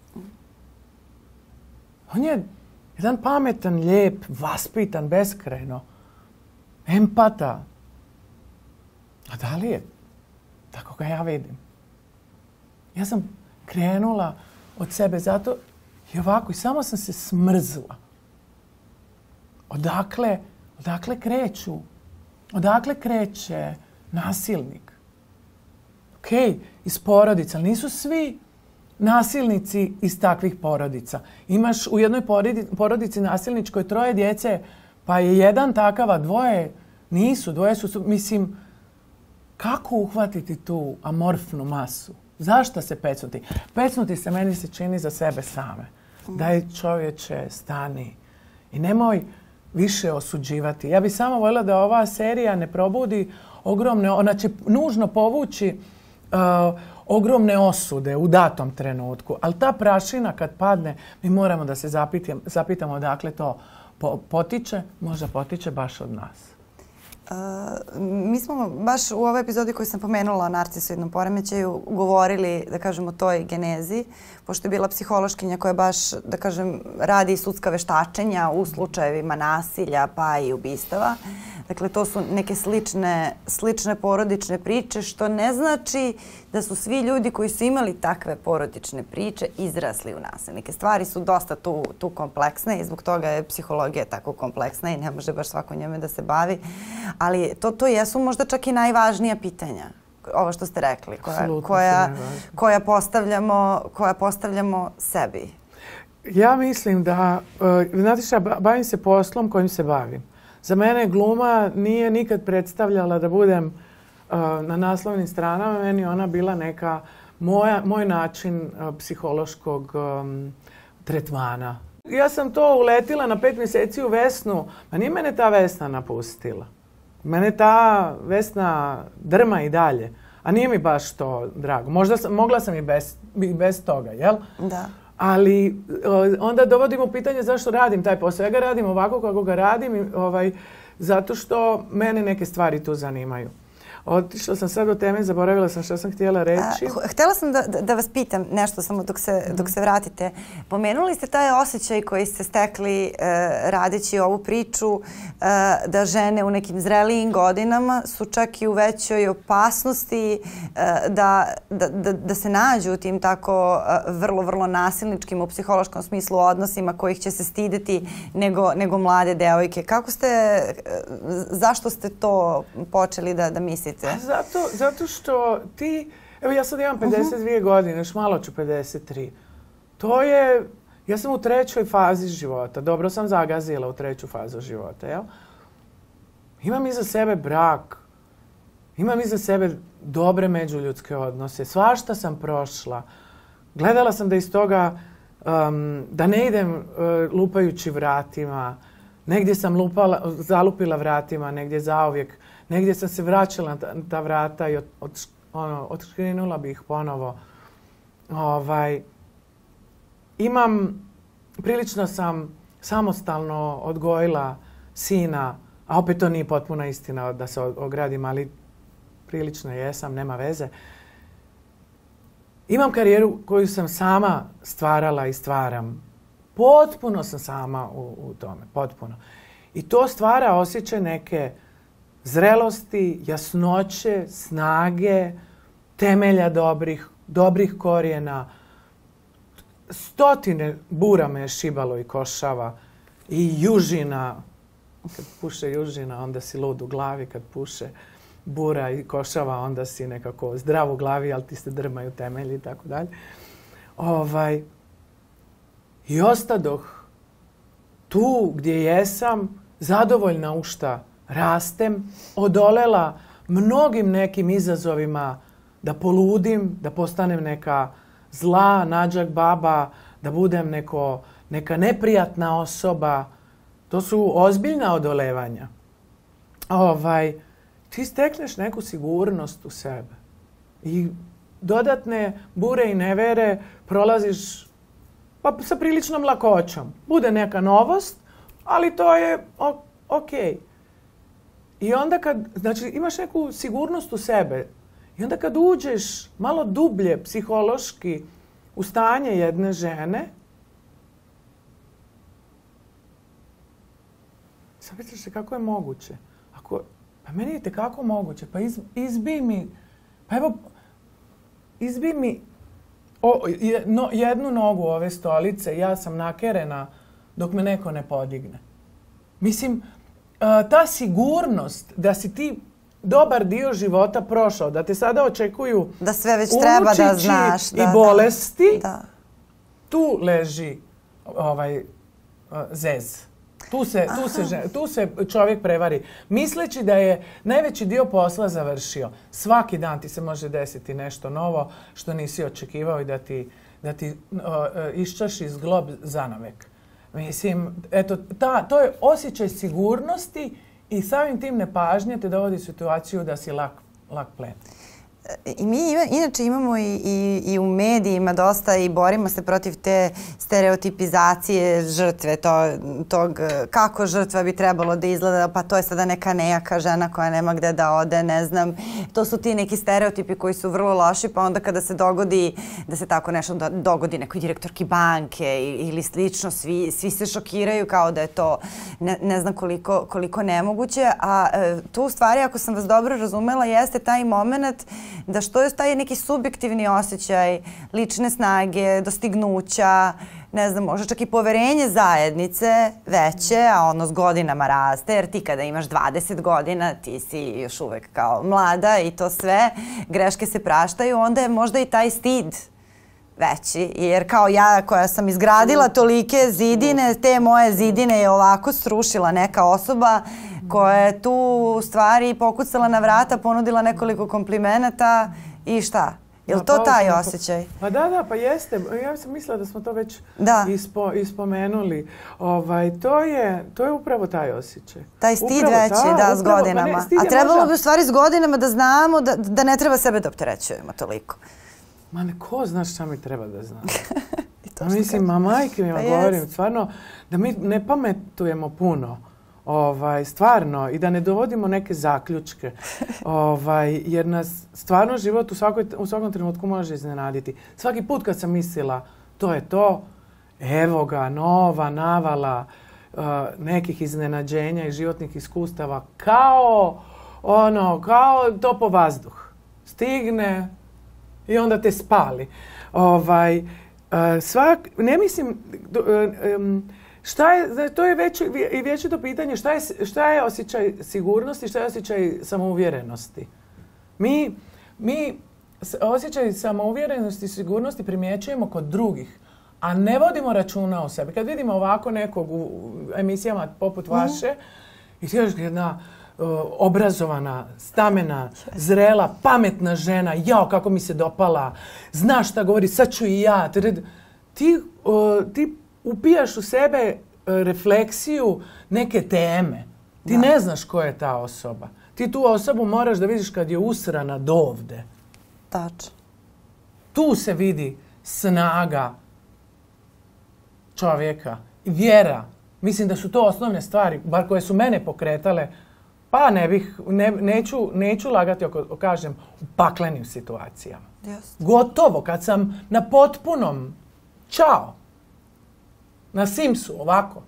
On je jedan pametan, lijep, vaspitan, beskrajno, empata. A da li je? Tako ga ja vidim. Ja sam krenula od sebe zato i ovako i samo sam se smrzla. Odakle, odakle kreću? Odakle kreće nasilnik? Ok, iz porodica, ali nisu svi nasilnici iz takvih porodica. Imaš u jednoj porodici nasilničkoj troje djece, pa je jedan takav, a dvoje nisu, dvoje su, mislim, kako uhvatiti tu amorfnu masu? Zašto se pecnuti? Pecnuti se meni se čini za sebe same. Daj čovječe, stani i nemoj više osuđivati. Ja bih samo voljela da ova serija ne probudi ogromne, ona će nužno povući uh, ogromne osude u datom trenutku, ali ta prašina kad padne, mi moramo da se zapitam, zapitamo odakle to po, potiče, možda potiče baš od nas. Uh, mi smo baš u ovoj epizodi koju sam pomenula o narcisoidnom poremećaju govorili, da kažem, o toj genezi, pošto je bila psihološkinja koja baš, da kažem, radi sudska veštačenja u slučajevima nasilja pa i ubistava. Dakle, to su neke slične, slične porodične priče, što ne znači da su svi ljudi koji su imali takve porodične priče izrasli u nasilnike. Stvari su dosta tu, tu kompleksne i zbog toga je psihologija tako kompleksna i ne može baš svako njome da se bavi. Ali to, to jesu možda čak i najvažnija pitanja, ovo što ste rekli, koja, koja, koja, postavljamo, koja postavljamo sebi. Ja mislim da, uh, znate šta, bavim se poslom kojim se bavim. Za mene gluma nije nikad predstavljala da budem uh, na naslovnim stranama. Meni ona bila neka moja, moj način uh, psihološkog um, tretmana. Ja sam to uletila na pet mjeseci u Vesnu, a nije mene ta Vesna napustila. Mene ta Vesna drma i dalje, a nije mi baš to drago. Možda sam, mogla sam i bez, i bez toga, jel? Da. Ali onda dovodim u pitanje zašto radim taj posao. Ja ga radim ovako kako ga radim, ovaj, zato što mene neke stvari tu zanimaju. Otišla sam sad do teme, zaboravila sam što sam htjela reći. A, htjela sam da, da vas pitam nešto samo dok se, dok se vratite. Pomenuli ste taj osjećaj koji ste stekli e, radeći ovu priču e, da žene u nekim zrelijim godinama su čak i u većoj opasnosti e, da, da, da, da se nađu u tim tako e, vrlo, vrlo nasilničkim u psihološkom smislu odnosima kojih će se stideti nego, nego mlade devojke. Kako ste, e, zašto ste to počeli da, da mislite? Zato, zato što ti, evo ja sad imam pedeset dvije uh-huh. godine, još malo ću pedeset tri. To je, ja sam u trećoj fazi života, dobro sam zagazila u treću fazu života, jel? Imam iza sebe brak, imam iza sebe dobre međuljudske odnose, svašta sam prošla. Gledala sam da iz toga, um, da ne idem uh, lupajući vratima, negdje sam lupala, zalupila vratima, negdje zauvijek. Negdje sam se vraćala na ta, ta vrata i od, od, ono, otškrinula bi ih ponovo. Ovaj, imam, prilično sam samostalno odgojila sina, a opet to nije potpuna istina da se ogradim, ali prilično jesam, nema veze. Imam karijeru koju sam sama stvarala i stvaram. Potpuno sam sama u, u tome, potpuno. I to stvara osjećaj neke zrelosti, jasnoće, snage, temelja dobrih, dobrih korijena. Stotine bura me je šibalo i košava i južina. Kad puše južina, onda si lud u glavi. Kad puše bura i košava, onda si nekako zdrav u glavi, ali ti se drmaju temelji i tako dalje. Ovaj, I ostadoh tu gdje jesam, zadovoljna u šta rastem, odolela mnogim nekim izazovima da poludim, da postanem neka zla, nađak baba, da budem neko, neka neprijatna osoba. To su ozbiljna odolevanja. Ovaj, ti stekneš neku sigurnost u sebe. I dodatne bure i nevere prolaziš pa sa priličnom lakoćom. Bude neka novost, ali to je ok. I onda kad, znači imaš neku sigurnost u sebe i onda kad uđeš malo dublje psihološki u stanje jedne žene, sad pitaš se kako je moguće. Ako, pa meni je kako moguće, pa iz, izbij mi, pa evo, izbij mi o, jedno, jednu nogu ove stolice, ja sam nakerena dok me neko ne podigne. Mislim, ta sigurnost da si ti dobar dio života prošao, da te sada očekuju da sve već treba da znaš, da, i bolesti, da. Tu leži ovaj zez. Tu se, tu, se, tu se čovjek prevari. Misleći da je najveći dio posla završio. Svaki dan ti se može desiti nešto novo što nisi očekivao i da ti, da ti uh, iščaši zglob zanavek. Mislim, eto, ta, to je osjećaj sigurnosti i samim tim nepažnje te dovodi u situaciju da si lak, lak plen. I mi ima, inače imamo i, i, i u medijima dosta i borimo se protiv te stereotipizacije žrtve, to, tog kako žrtva bi trebalo da izgleda, pa to je sada neka nejaka žena koja nema gde da ode, ne znam. To su ti neki stereotipi koji su vrlo loši, pa onda kada se dogodi da se tako nešto dogodi nekoj direktorki banke ili slično, svi, svi se šokiraju kao da je to ne, ne znam koliko, koliko nemoguće, a e, tu u stvari, ako sam vas dobro razumela, jeste taj moment da što je taj neki subjektivni osjećaj lične snage, dostignuća, ne znam, možda čak i poverenje zajednice veće, a ono s godinama raste, jer ti kada imaš dvadeset godina, ti si još uvek kao mlada i to sve, greške se praštaju, onda je možda i taj stid veći, jer kao ja koja sam izgradila tolike zidine, te moje zidine je ovako srušila neka osoba koja je tu u stvari pokucala na vrata, ponudila nekoliko komplimenata i šta? Je li to taj osjećaj? Pa da, da, pa jeste. Ja sam mislila da smo to već da. ispo, ispomenuli. Ovaj, to, je, to je upravo taj osjećaj. Taj stid upravo, veći, ta, da, s upravo, godinama. Ne, a trebalo možda bi u stvari s godinama da znamo da, da ne treba sebe da opterećujemo toliko. Ma ne, ko znaš šta mi treba da znam? A mislim, ma majke mi pa govorim, stvarno, da mi ne pametujemo puno. Ovaj, stvarno, i da ne dovodimo neke zaključke, ovaj, jer nas stvarno život u, svakoj, u svakom trenutku može iznenaditi. Svaki put kad sam mislila to je to, evo ga, nova navala uh, nekih iznenađenja i životnih iskustava, kao ono, kao topo vazduh. Stigne i onda te spali. Ovaj, uh, svak, ne mislim... Uh, um, Šta je, to je već i vječito pitanje, šta je, šta je osjećaj sigurnosti, šta je osjećaj samouvjerenosti. Mi, mi osjećaj samouvjerenosti i sigurnosti primjećujemo kod drugih, a ne vodimo računa o sebi. Kad vidimo ovako nekog u emisijama poput vaše, i ti još jedna uh, obrazovana, stamena, zrela, pametna žena, jao kako mi se dopala, znaš šta govori, sad ću i ja. Ti, uh, ti upijaš u sebe refleksiju neke teme. Ti da. ne znaš ko je ta osoba. Ti tu osobu moraš da vidiš kad je usrana dovde. Tačno. Tu se vidi snaga čovjeka i vjera. Mislim da su to osnovne stvari, bar koje su mene pokretale, pa ne bih, ne, neću, neću lagati ako kažem u paklenim situacijama. Just. Gotovo, kad sam na potpunom čao. Na Simsu, ovako.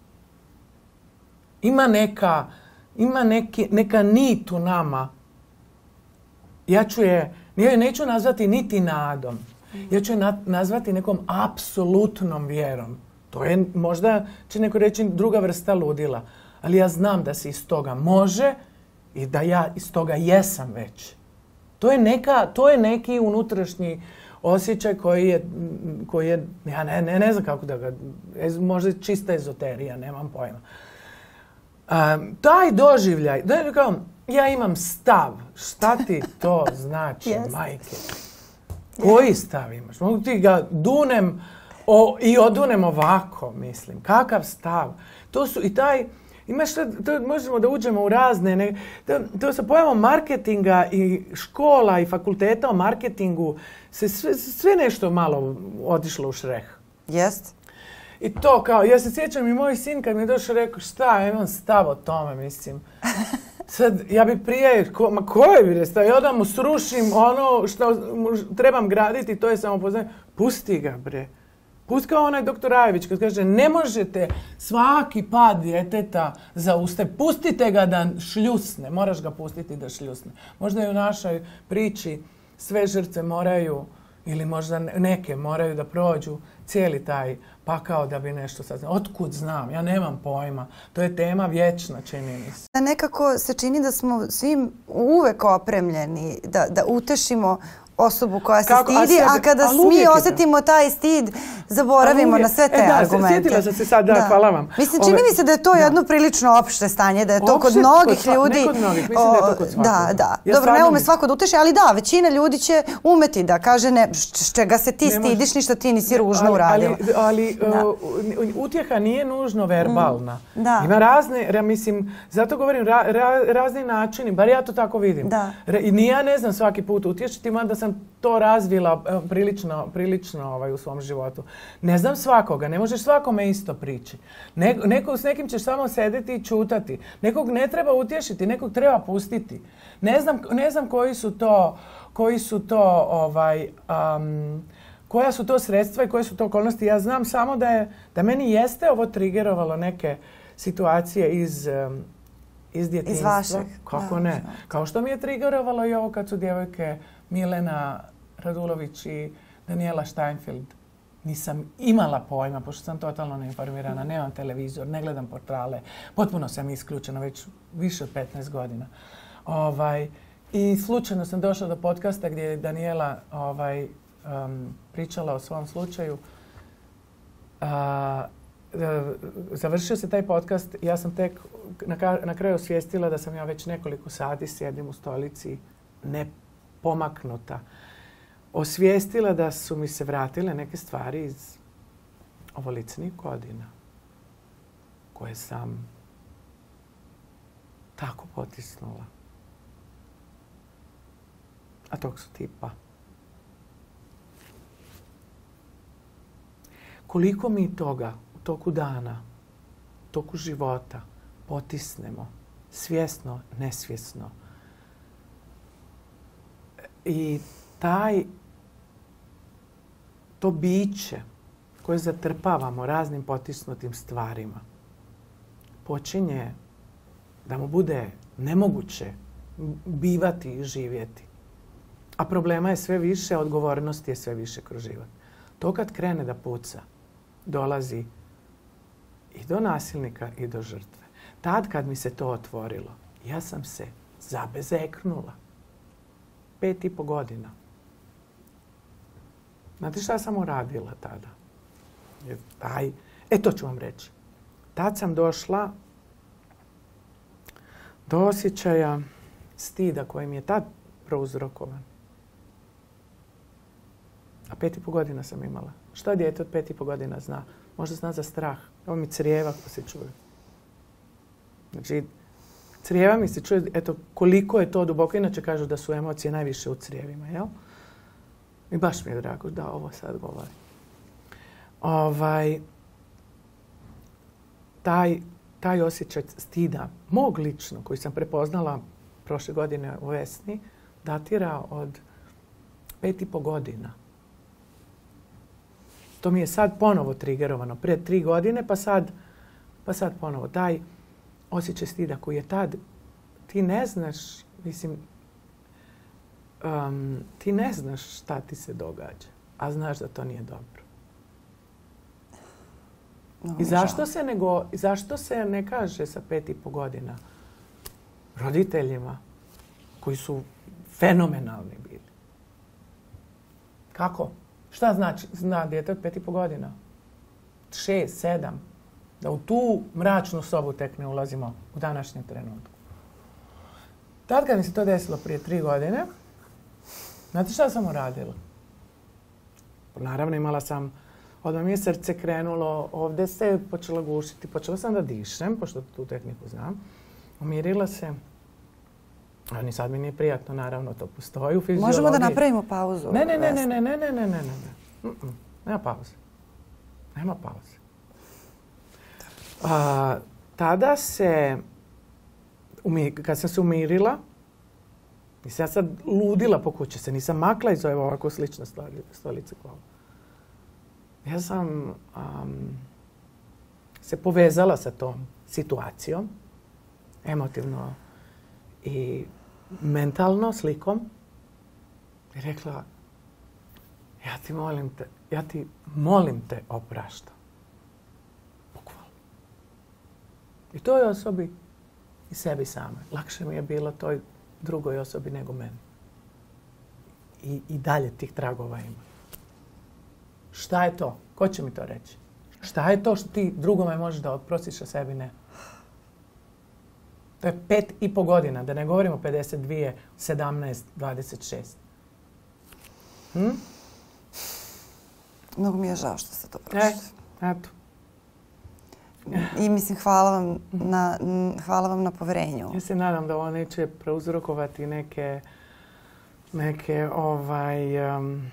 Ima neka, ima neki, neka nit u nama. Ja ću je, ja neću nazvati niti nadom. Ja ću je na, nazvati nekom apsolutnom vjerom. To je, možda će neko reći, druga vrsta ludila. Ali ja znam da se iz toga može i da ja iz toga jesam već. To je, neka, to je neki unutrašnji osjećaj koji je, koji je ja ne, ne, ne znam kako da ga, možda čista ezoterija, nemam pojma. Um, taj doživljaj, da, kao, ja imam stav, šta ti to znači, yes. majke? Koji stav imaš? Mogu ti ga dunem o, i odunem ovako, mislim. Kakav stav? To su i taj, imaš, to, možemo da uđemo u razne, ne, to, to sa pojavom marketinga i škola i fakulteta o marketingu se sve, sve nešto malo otišlo u šreh. Jest. I to kao, ja se sjećam i moj sin kad mi je došao rekao šta, ja imam stav o tome, mislim. Sad, ja bi prije, ko, ma koje bi je stav? Ja da mu srušim ono što trebam graditi, to je samo poznanje. Pusti ga, bre. Pusti kao onaj doktor Rajević kad kaže ne možete svaki pad djeteta zaustaviti. Pustite ga da šljusne. Moraš ga pustiti da šljusne. Možda i u našoj priči sve žrtve moraju, ili možda neke moraju da prođu cijeli taj pakao da bi nešto saznali. Otkud znam? Ja nemam pojma. To je tema vječna, čini mi se. Nekako se čini da smo svim uvek opremljeni, da, da utešimo osobu koja se Kako, stidi, a, a kada mi osjetimo taj stid, zaboravimo na sve te e, da, argumente. Sjetila sam se sad, da, da. Hvala vam. Mislim, čini Ove, mi se da je to da. jedno prilično opšte stanje, da je to opšte, kod mnogih kod, ljudi... Ne kod mnogih, mislim o, da je to kod svakog. Da, da. Ja Dobro, ne ume mi... svako da uteši, ali da, većina ljudi će umeti da kaže ne, s čega se ti ne stidiš, ništa ti nisi ružno uradila. Ali, ali da. uh, utjeha nije nužno verbalna. Mm, da. Ima razne, ja mislim, zato govorim, ra, ra, razni načini, bar ja to tako vidim. Da. I ni ja ne znam svaki put utješiti, mada sam to razvila prilično, prilično ovaj, u svom životu. Ne znam svakoga, ne možeš svakome isto prići. Ne, neko, s nekim ćeš samo sedeti i čutati. Nekog ne treba utješiti, nekog treba pustiti. Ne znam, ne znam koji su to, koji su to ovaj, um, koja su to sredstva i koje su to okolnosti. Ja znam samo da je, da meni jeste ovo trigerovalo neke situacije iz, um, iz djetinjstva. Iz vašeg. Kako da, ne? da. Kao što mi je trigerovalo i ovo kad su djevojke Milena Radulović i Daniela Steinfeld. Nisam imala pojma, pošto sam totalno neinformirana, nemam televizor, ne gledam portale. Potpuno sam isključena već više od petnaest godina. Ovaj, I slučajno sam došla do podcasta gdje je Daniela ovaj, um, pričala o svom slučaju. A, završio se taj podcast i ja sam tek na, na kraju osvijestila da sam ja već nekoliko sati sjedim u stolici nepomaknuta. Osvijestila da su mi se vratile neke stvari iz ovolicnih godina koje sam tako potisnula. A tog su tipa. Koliko mi toga u toku dana, u toku života potisnemo, svjesno, nesvjesno. I taj, to biće koje zatrpavamo raznim potisnutim stvarima počinje da mu bude nemoguće bivati i živjeti. A problema je sve više, odgovornosti je sve više kroz život. To kad krene da puca, dolazi i do nasilnika i do žrtve. Tad kad mi se to otvorilo, ja sam se zabezeknula. Pet i po godina. Znate šta sam uradila tada? Aj, e, to ću vam reći. Tad sam došla do osjećaja stida koji mi je tad prouzrokovan. A pet i po godina sam imala. Šta dijete od pet i po godina zna? Možda zna za strah. Evo mi crijeva ko se čuje. Znači, crijeva mi se čuje, eto, koliko je to duboko. Inače kažu da su emocije najviše u crijevima, jel? I baš mi je drago da ovo sad govori. Ovaj, taj, taj osjećaj stida, mog lično, koji sam prepoznala prošle godine u Vesni, datira od pet i po godina. To mi je sad ponovo trigerovano. Prije tri godine, pa sad, pa sad ponovo. Taj osjećaj stida koji je tad, ti ne znaš, mislim, um, ti ne znaš šta ti se događa, a znaš da to nije dobro. No, I zašto se, nego, zašto se ne kaže sa pet i po godina roditeljima koji su fenomenalni bili? Kako? Šta znači zna dijete od pet i po godina? Šest, sedam. Da u tu mračnu sobu tek ne ulazimo u današnjem trenutku. Tad kad mi se to desilo prije tri godine, znate šta sam uradila? Naravno imala sam, odmah mi je srce krenulo, ovdje se počelo gušiti, počela sam da dišem, pošto tu tehniku znam. Umirila se. A ni sad mi nije prijatno, naravno, to postoji u fiziologiji. Možemo da napravimo pauzu? Ne, ne, ne, ne, ne, ne, ne, ne, ne, ne. Mm-mm. Nema pauze. Nema pauze. A, tada se, umi, kad sam se umirila, nisam ja sad ludila po kući, se nisam makla iz ove ovako slične stolice kao. Ja sam um, se povezala sa tom situacijom, emotivno i mentalno, slikom, i rekla, ja ti molim te, ja ti molim te opraštam. Bukvalno. I toj osobi i sebi same. Lakše mi je bilo toj drugoj osobi nego meni. i, i dalje tih tragova ima. Šta je to? Ko će mi to reći? Šta je to što ti drugome možeš da oprostiš, a sebi ne? To je pet i po godina, da ne govorimo pedeset dvije, sedamnaest, dvadeset šest. Hm? Mnogo mi je žao što ste to prošli. E, eto. I mislim, hvala vam na, hvala vam na poverenju. Ja se nadam da ovo neće prouzrokovati neke, neke ovaj, um,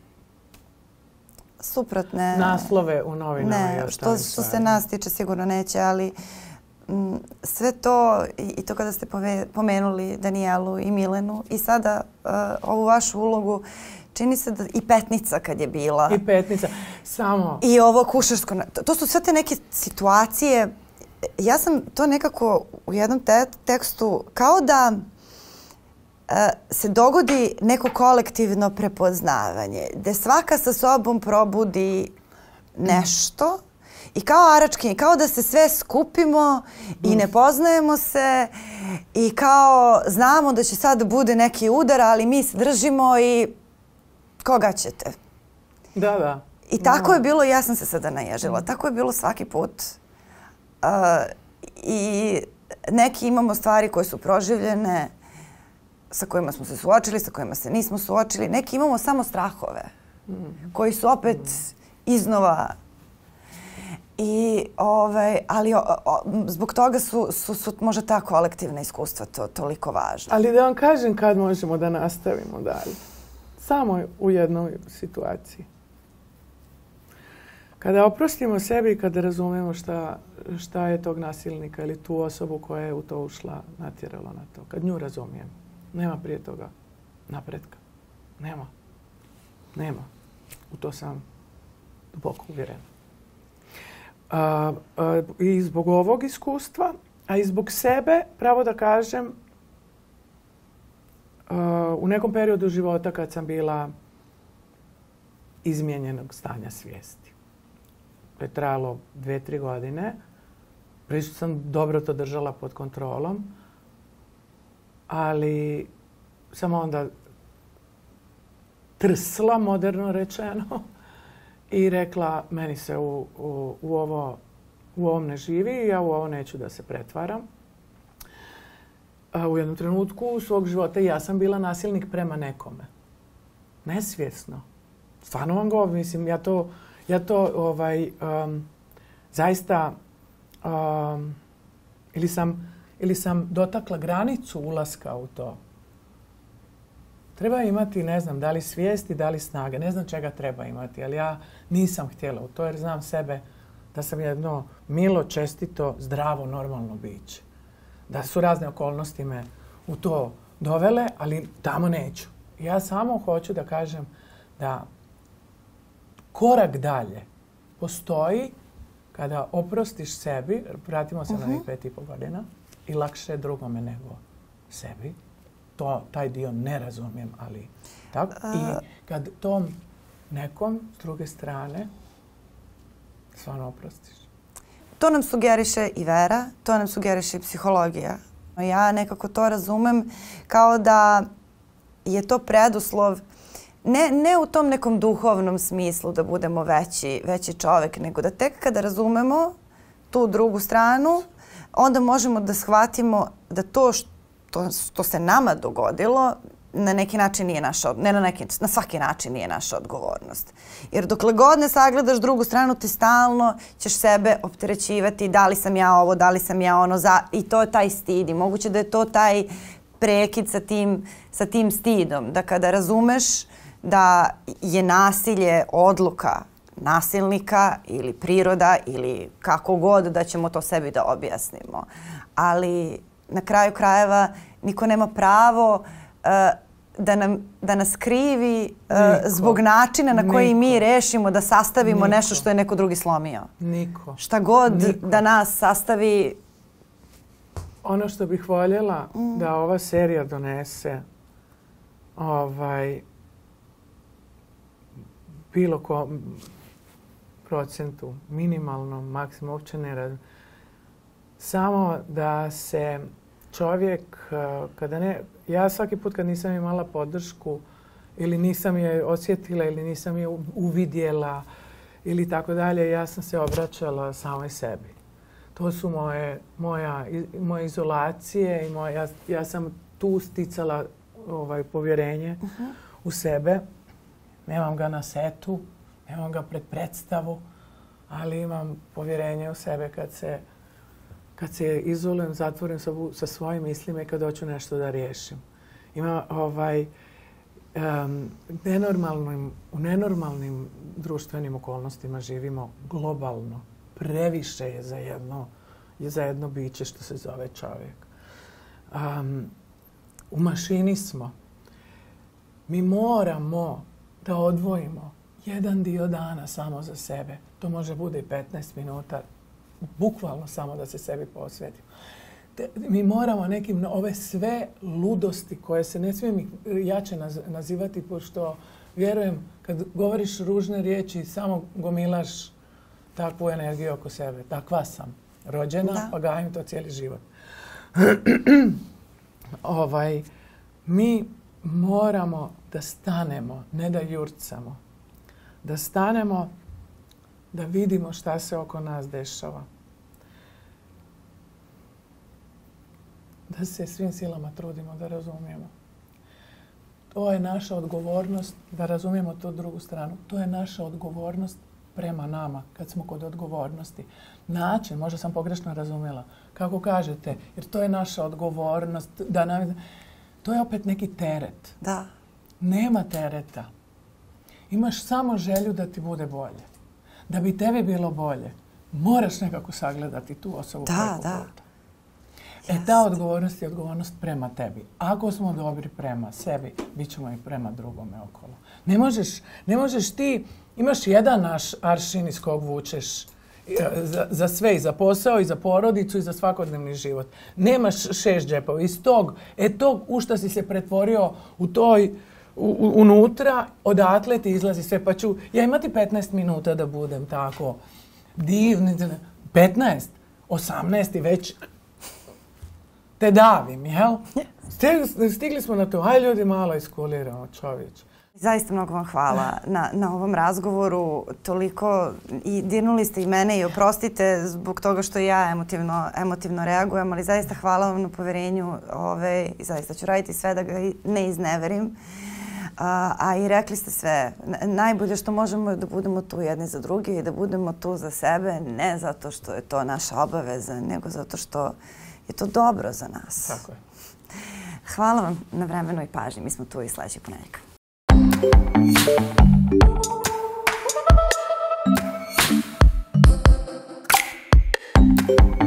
suprotne naslove u novinama. Ne, što, što se nas tiče sigurno neće, ali m, sve to, i, i to kada ste pove, pomenuli Danijelu i Milenu i sada uh, ovu vašu ulogu, čini se da i Petnica kad je bila. I Petnica, samo. I ovo kušarsko. To, to su sve te neke situacije. Ja sam to nekako u jednom te, tekstu, kao da uh, se dogodi neko kolektivno prepoznavanje, gde svaka sa sobom probudi nešto i kao arački, kao da se sve skupimo i ne poznajemo se i kao znamo da će sad bude neki udar, ali mi se držimo i koga ćete? Da, da. I tako je bilo, ja sam se sada naježila, tako je bilo svaki put. Uh, I neki imamo stvari koje su proživljene, sa kojima smo se suočili, sa kojima se nismo suočili. Neki imamo samo strahove, koji su opet iznova. I, ovaj, ali o, o, zbog toga su, su, su možda ta kolektivna iskustva to, toliko važna. Ali da vam kažem kad možemo da nastavimo dalje. Samo u jednoj situaciji. Kada oprostimo sebi i kada razumemo šta, šta je tog nasilnika ili tu osobu koja je u to ušla natjerala na to. Kad nju razumijem. Nema prije toga napretka. Nema. Nema. U to sam duboko uvjerena. A, a, I zbog ovog iskustva, a i zbog sebe, pravo da kažem, a, u nekom periodu života kad sam bila izmijenjenog stanja svijesti. To je trajalo dve, tri godine. Prilično sam dobro to držala pod kontrolom, ali sam onda trsla, moderno rečeno, i rekla, meni se u, u, u, ovo, u ovom ne živi i ja u ovo neću da se pretvaram. A u jednom trenutku svog života ja sam bila nasilnik prema nekome. Nesvjesno. Stvarno vam govorim, mislim, ja to, ja to ovaj, um, zaista um, ili, sam, ili sam dotakla granicu ulaska u to. Treba imati, ne znam, da li svijesti, da li snage. Ne znam čega treba imati, ali ja nisam htjela u to jer znam sebe da sam jedno milo, čestito, zdravo, normalno biće. Da su razne okolnosti me u to dovele, ali tamo neću. Ja samo hoću da kažem da korak dalje postoji kada oprostiš sebi, vratimo se uh-huh. na ovih pet i pol godina, i lakše je drugome nego sebi. To, taj dio ne razumijem, ali tako. I kad tom nekom s druge strane stvarno oprostiš. To nam sugeriše i vera, to nam sugeriše i psihologija. Ja nekako to razumem kao da je to preduslov ne, ne u tom nekom duhovnom smislu da budemo veći, veći čovjek, nego da tek kada razumemo tu drugu stranu, onda možemo da shvatimo da to što To, to se nama dogodilo, na neki način nije naša, ne na neki, na svaki način nije naša odgovornost. Jer dokle god ne sagledaš drugu stranu, ti stalno ćeš sebe opterećivati da li sam ja ovo, da li sam ja ono, za, i to je taj stid. I moguće da je to taj prekid sa tim, sa tim stidom. Da kada razumeš da je nasilje odluka nasilnika ili priroda ili kako god da ćemo to sebi da objasnimo. Ali na kraju krajeva niko nema pravo uh, da, nam, da nas krivi uh, zbog načina na koji niko. Mi rešimo da sastavimo niko. Nešto što je neko drugi slomio. Niko. Šta god niko. Da nas sastavi. Ono što bih voljela mm. da ova serija donese ovaj, bilo ko procentu, minimalno, maksimum, uopće ne radim. Samo da se čovjek, kada ne, ja svaki put kad nisam imala podršku ili nisam je osjetila ili nisam je uvidjela ili tako dalje, ja sam se obraćala samoj sebi. To su moje, moja, moje izolacije i moja, ja, ja sam tu sticala ovaj, povjerenje uh-huh. u sebe. Nemam ga na setu, nemam ga pred predstavu, ali imam povjerenje u sebe kad se, kad se izolujem, zatvorim sa, sa svojim mislima i kad hoću nešto da riješim. Ima ovaj, um, nenormalnim, u nenormalnim društvenim okolnostima živimo globalno. Previše je za jedno, je za jedno biće što se zove čovjek. Um, u mašini smo. Mi moramo da odvojimo jedan dio dana samo za sebe. To može bude i petnaest minuta, bukvalno samo da se sebi posvetimo. Te, mi moramo nekim, ove sve ludosti koje se ne smijem jače naz, nazivati, pošto vjerujem, kad govoriš ružne riječi, samo gomilaš takvu energiju oko sebe. Takva sam. Rođena, da. Pa gajim to cijeli život. ovaj, mi moramo da stanemo, ne da jurcamo. Da stanemo, da vidimo šta se oko nas dešava. Da se svim silama trudimo da razumijemo. To je naša odgovornost, da razumijemo tu drugu stranu. To je naša odgovornost prema nama, kad smo kod odgovornosti. Način, možda sam pogrešno razumjela, kako kažete, jer to je naša odgovornost. Da nam, to je opet neki teret. Da. Nema tereta. Imaš samo želju da ti bude bolje. Da bi tebi bilo bolje, moraš nekako sagledati tu osobu preko puta. E, ta odgovornost je odgovornost prema tebi. Ako smo dobri prema sebi, bit ćemo i prema drugome okolo. Ne možeš, ne možeš ti, imaš jedan naš aršin iz kog vučeš za, za sve, i za posao, i za porodicu, i za svakodnevni život. Nemaš šest džepova. Iz tog, e tog u šta si se pretvorio u toj, u, unutra, odatle ti izlazi sve. Pa ću ja imati petnaest minuta da budem tako divni. petnaest, osamnaest i već te davim, jel? Stigli, stigli smo na to. Aj ljudi, malo iskuliramo, čovječ. Zaista mnogo vam hvala na, na ovom razgovoru. Toliko i dirnuli ste i mene i oprostite zbog toga što ja emotivno, emotivno reagujem, ali zaista hvala vam na poverenju. Ove, i zaista ću raditi sve da ga ne izneverim. A, a i rekli ste sve. Najbolje što možemo je da budemo tu jedni za druge i da budemo tu za sebe, ne zato što je to naša obaveza, nego zato što je to dobro za nas. Tako je. Hvala vam na vremenu i pažnji. Mi smo tu i sljedeći ponedjeljak. Thank you.